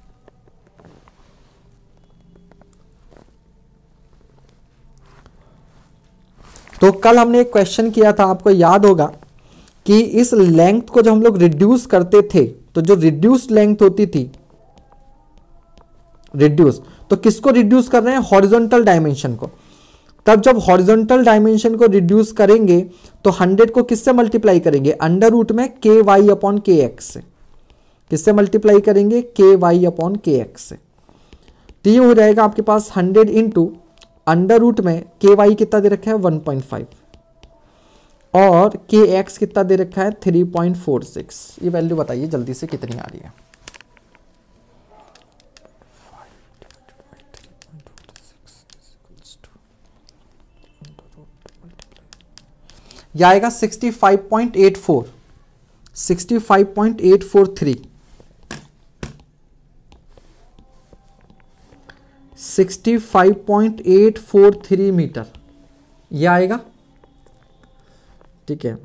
तो कल हमने एक क्वेश्चन किया था, आपको याद होगा कि इस लेंथ को जब हम लोग रिड्यूस करते थे तो जो रिड्यूस्ड लेंथ होती थी, रिड्यूस, तो किसको रिड्यूस कर रहे हैं, हॉरिजॉन्टल डायमेंशन को। तब जब हॉरिजॉन्टल डायमेंशन को रिड्यूस करेंगे तो हंड्रेड को किससे मल्टीप्लाई करेंगे, अंडर रूट में के वाई अपॉन के एक्स से। किससे मल्टीप्लाई करेंगे, के वाई अपॉन के एक्स से। तो ये हो जाएगा आपके पास हंड्रेड इंटू अंडर रूट में के वाई कितना दे रखा है वन पॉइंट फाइव और के एक्स कितना दे रखा है थ्री पॉइंट फोर सिक्स। ये वैल्यू बताइए जल्दी से कितनी आ रही है। यह आएगा sixty five point eight four, sixty five point eight four three, sixty five point eight four three meter यह आएगा। ठीक है,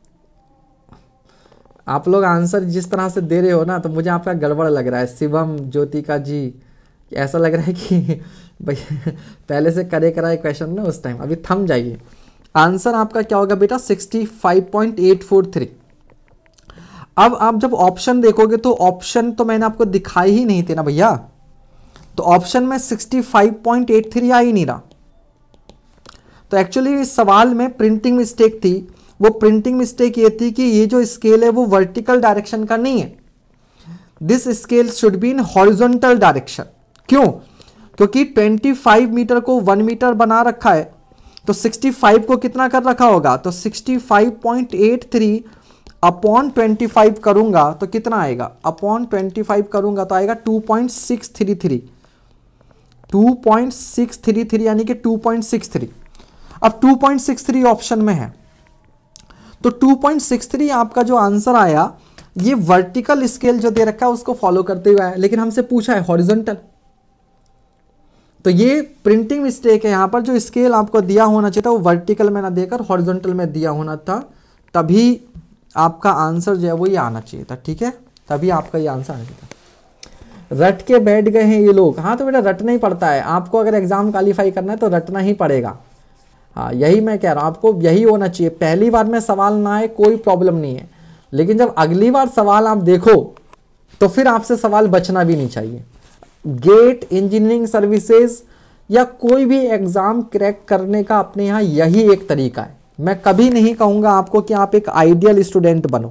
आप लोग आंसर जिस तरह से दे रहे हो ना तो मुझे आपका गड़बड़ लग रहा है। शिवम ज्योतिका जी, ऐसा लग रहा है कि भाई पहले से करे कराए क्वेश्चन ना उस टाइम, अभी थम जाइए। आंसर आपका क्या होगा बेटा, sixty five point eight four three. अब आप जब ऑप्शन देखोगे तो ऑप्शन तो मैंने आपको दिखाई ही नहीं थे ना भैया, तो ऑप्शन में sixty five point eight three आ ही नहीं रहा। तो एक्चुअली इस सवाल में प्रिंटिंग मिस्टेक थी। वो प्रिंटिंग मिस्टेक ये थी कि ये जो स्केल है वो वर्टिकल डायरेक्शन का नहीं है, this scale should be in horizontal direction. क्यों, क्योंकि पच्चीस मीटर को वन मीटर बना रखा है, तो पैंसठ को कितना कर रखा होगा, तो sixty five point eight three upon twenty five करूंगा तो कितना आएगा, अपॉन ट्वेंटी फाइव करूंगा तो आएगा two point six three three, two point six three three यानी कि टू पॉइंट सिक्स थ्री। अब two point six three option में है, तो टू पॉइंट सिक्स थ्री आपका जो आंसर आया ये वर्टिकल स्केल जो दे रखा है उसको फॉलो करते हुए आया, लेकिन हमसे पूछा है हॉरिजॉन्टल। तो ये प्रिंटिंग मिस्टेक है, यहां पर जो स्केल आपको दिया होना चाहिए था वो वर्टिकल में ना देकर हॉरिजॉन्टल में दिया होना था, तभी आपका आंसर जो है वो ये आना चाहिए था। ठीक है, तभी आपका ये आंसर आना चाहिए था। रट के बैठ गए हैं ये लोग। हाँ तो बेटा रटना ही पड़ता है, आपको अगर एग्जाम क्वालिफाई करना है तो रटना ही पड़ेगा। हाँ यही मैं कह रहा हूँ, आपको यही होना चाहिए। पहली बार में सवाल ना आए कोई प्रॉब्लम नहीं है, लेकिन जब अगली बार सवाल आप देखो तो फिर आपसे सवाल बचना भी नहीं चाहिए। गेट, इंजीनियरिंग सर्विसेज या कोई भी एग्जाम क्रैक करने का अपने यहाँ यही एक तरीका है। मैं कभी नहीं कहूंगा आपको कि आप एक आइडियल स्टूडेंट बनो।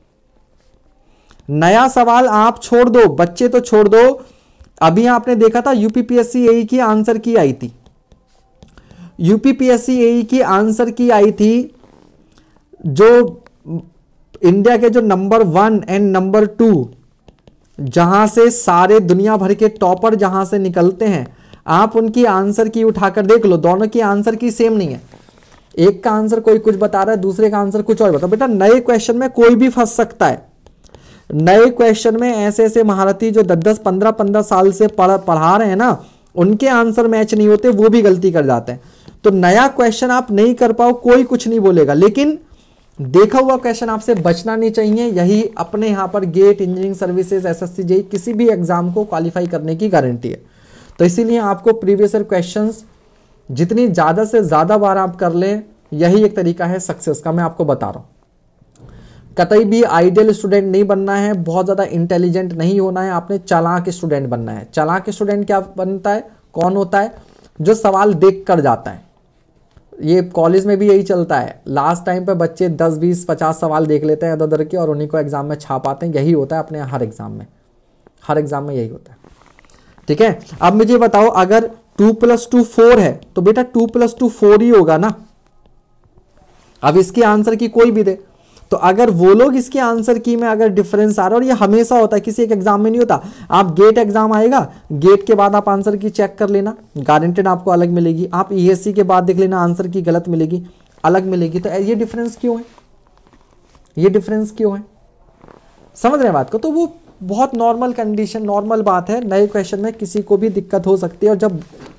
नया सवाल आप छोड़ दो, बच्चे तो छोड़ दो। अभी आपने देखा था यूपीपीएससी एई की आंसर की आई थी, यूपीपीएससी एई की आंसर की आई थी जो इंडिया के जो number one and number two, जहां से सारे दुनिया भर के टॉपर जहां से निकलते हैं, आप उनकी आंसर की उठाकर देख लो, दोनों की आंसर की सेम नहीं है। एक का आंसर कोई कुछ बता रहा है, दूसरे का आंसर कुछ और बता। बेटा नए क्वेश्चन में कोई भी फंस सकता है। नए क्वेश्चन में ऐसे ऐसे महारथी जो दस दस पंद्रह पंद्रह साल से पढ़ पढ़ा रहे हैं ना, उनके आंसर मैच नहीं होते, वो भी गलती कर जाते हैं। तो नया क्वेश्चन आप नहीं कर पाओ कोई कुछ नहीं बोलेगा, लेकिन देखा हुआ क्वेश्चन आपसे बचना नहीं चाहिए। यही अपने यहाँ पर GATE, engineering services, SSC, JEE किसी भी एग्जाम को क्वालिफाई करने की गारंटी है। तो इसीलिए आपको प्रीवियस ईयर क्वेश्चंस जितनी ज़्यादा से ज़्यादा बार आप कर लें, यही एक तरीका है सक्सेस का। मैं आपको बता रहा हूँ, कतई भी आइडियल स्टूडेंट नहीं बनना है, बहुत ज़्यादा इंटेलिजेंट नहीं होना है, आपने चालाक स्टूडेंट बनना है। चालाक स्टूडेंट क्या बनता है, कौन होता है, जो सवाल देख कर जाता है। ये कॉलेज में भी यही चलता है, लास्ट टाइम पे बच्चे दस बीस पचास सवाल देख लेते हैं इधर उधर के और उन्हीं को एग्जाम में छाप आते हैं। यही होता है अपने हर एग्जाम में, हर एग्जाम में यही होता है। ठीक है, अब मुझे बताओ अगर टू प्लस टू फोर है तो बेटा टू प्लस टू फोर ही होगा ना। अब इसके आंसर की कोई भी दे, तो अगर वो लोग इसके आंसर की में अगर डिफरेंस आ रहा है, और ये हमेशा होता है, किसी एक एग्जाम में नहीं होता। आप गेट एग्जाम आएगा, गेट के बाद आप आंसर की चेक कर लेना, गारंटेड आपको अलग मिलेगी। आप ईएससी के बाद देख लेना, आंसर की गलत मिलेगी, अलग मिलेगी। तो ये डिफरेंस क्यों है, ये डिफरेंस क्यों है, समझ रहे हैं बात को। तो वो बहुत नॉर्मल कंडीशन, नॉर्मल बात है। नए क्वेश्चन में किसी को भी दिक्कत हो सकती है, और जब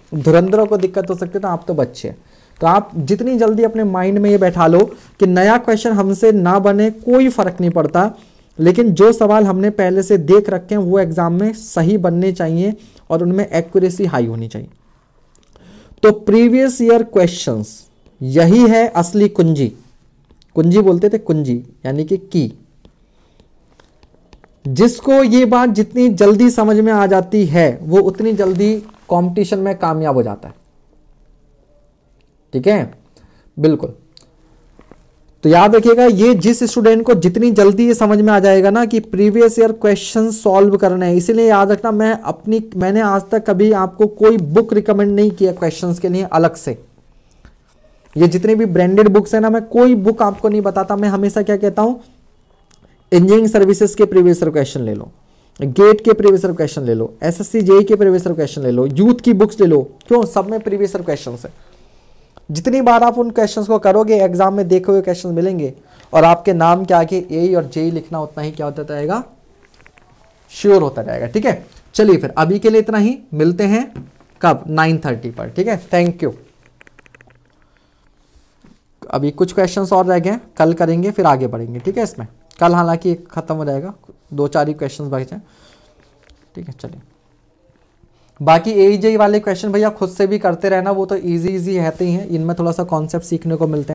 धुरंधरों को दिक्कत हो सकती है, तो आप तो बच्चे हैं। तो आप जितनी जल्दी अपने माइंड में ये बैठा लो कि नया क्वेश्चन हमसे ना बने कोई फर्क नहीं पड़ता, लेकिन जो सवाल हमने पहले से देख रखे हैं वो एग्जाम में सही बनने चाहिए और उनमें एक्यूरेसी हाई होनी चाहिए। तो प्रीवियस ईयर क्वेश्चंस, यही है असली कुंजी। कुंजी बोलते थे, कुंजी यानी कि की। जिसको ये बात जितनी जल्दी समझ में आ जाती है वो उतनी जल्दी कंपटीशन में कामयाब हो जाता है। ठीक है, बिल्कुल। तो याद रखिएगा, ये जिस स्टूडेंट को जितनी जल्दी ये समझ में आ जाएगा ना कि प्रीवियस ईयर क्वेश्चन सॉल्व करने हैं, इसीलिए याद रखना, मैं अपनी मैंने आज तक कभी आपको कोई बुक रिकमेंड नहीं किया क्वेश्चंस के लिए अलग से। ये जितनी भी ब्रांडेड बुक्स है ना, मैं कोई बुक आपको नहीं बताता। मैं हमेशा क्या कहता हूं, इंजीनियरिंग सर्विसेज के प्रीवियस ईयर क्वेश्चन ले लो, गेट के प्रीवियस ईयर क्वेश्चन ले लो, एसएससी जेई के प्रीवियस ईयर क्वेश्चन ले लो, यूथ की बुक्स ले लो। क्यों? सब में प्रीवियस ईयर क्वेश्चन है। जितनी बार आप उन क्वेश्चंस को करोगे, एग्जाम में देखे हुए क्वेश्चन मिलेंगे और आपके नाम के आगे ए और जे लिखना उतना ही क्या होता जाएगा, श्योर होता जाएगा। ठीक है, चलिए फिर अभी के लिए इतना ही, मिलते हैं कब, नाइन थर्टी पर। ठीक है, थैंक यू। अभी कुछ क्वेश्चंस और रह गए, कल करेंगे फिर आगे बढ़ेंगे। ठीक है, इसमें कल हालांकि खत्म हो जाएगा, दो चार ही क्वेश्चंस बचे। ठीक है, चलिए। बाकी ए जेई वाले क्वेश्चन भैया खुद से भी करते रहना, वो तो इजी इजी रहते ही हैं, इनमें थोड़ा सा कॉन्सेप्ट सीखने को मिलते हैं।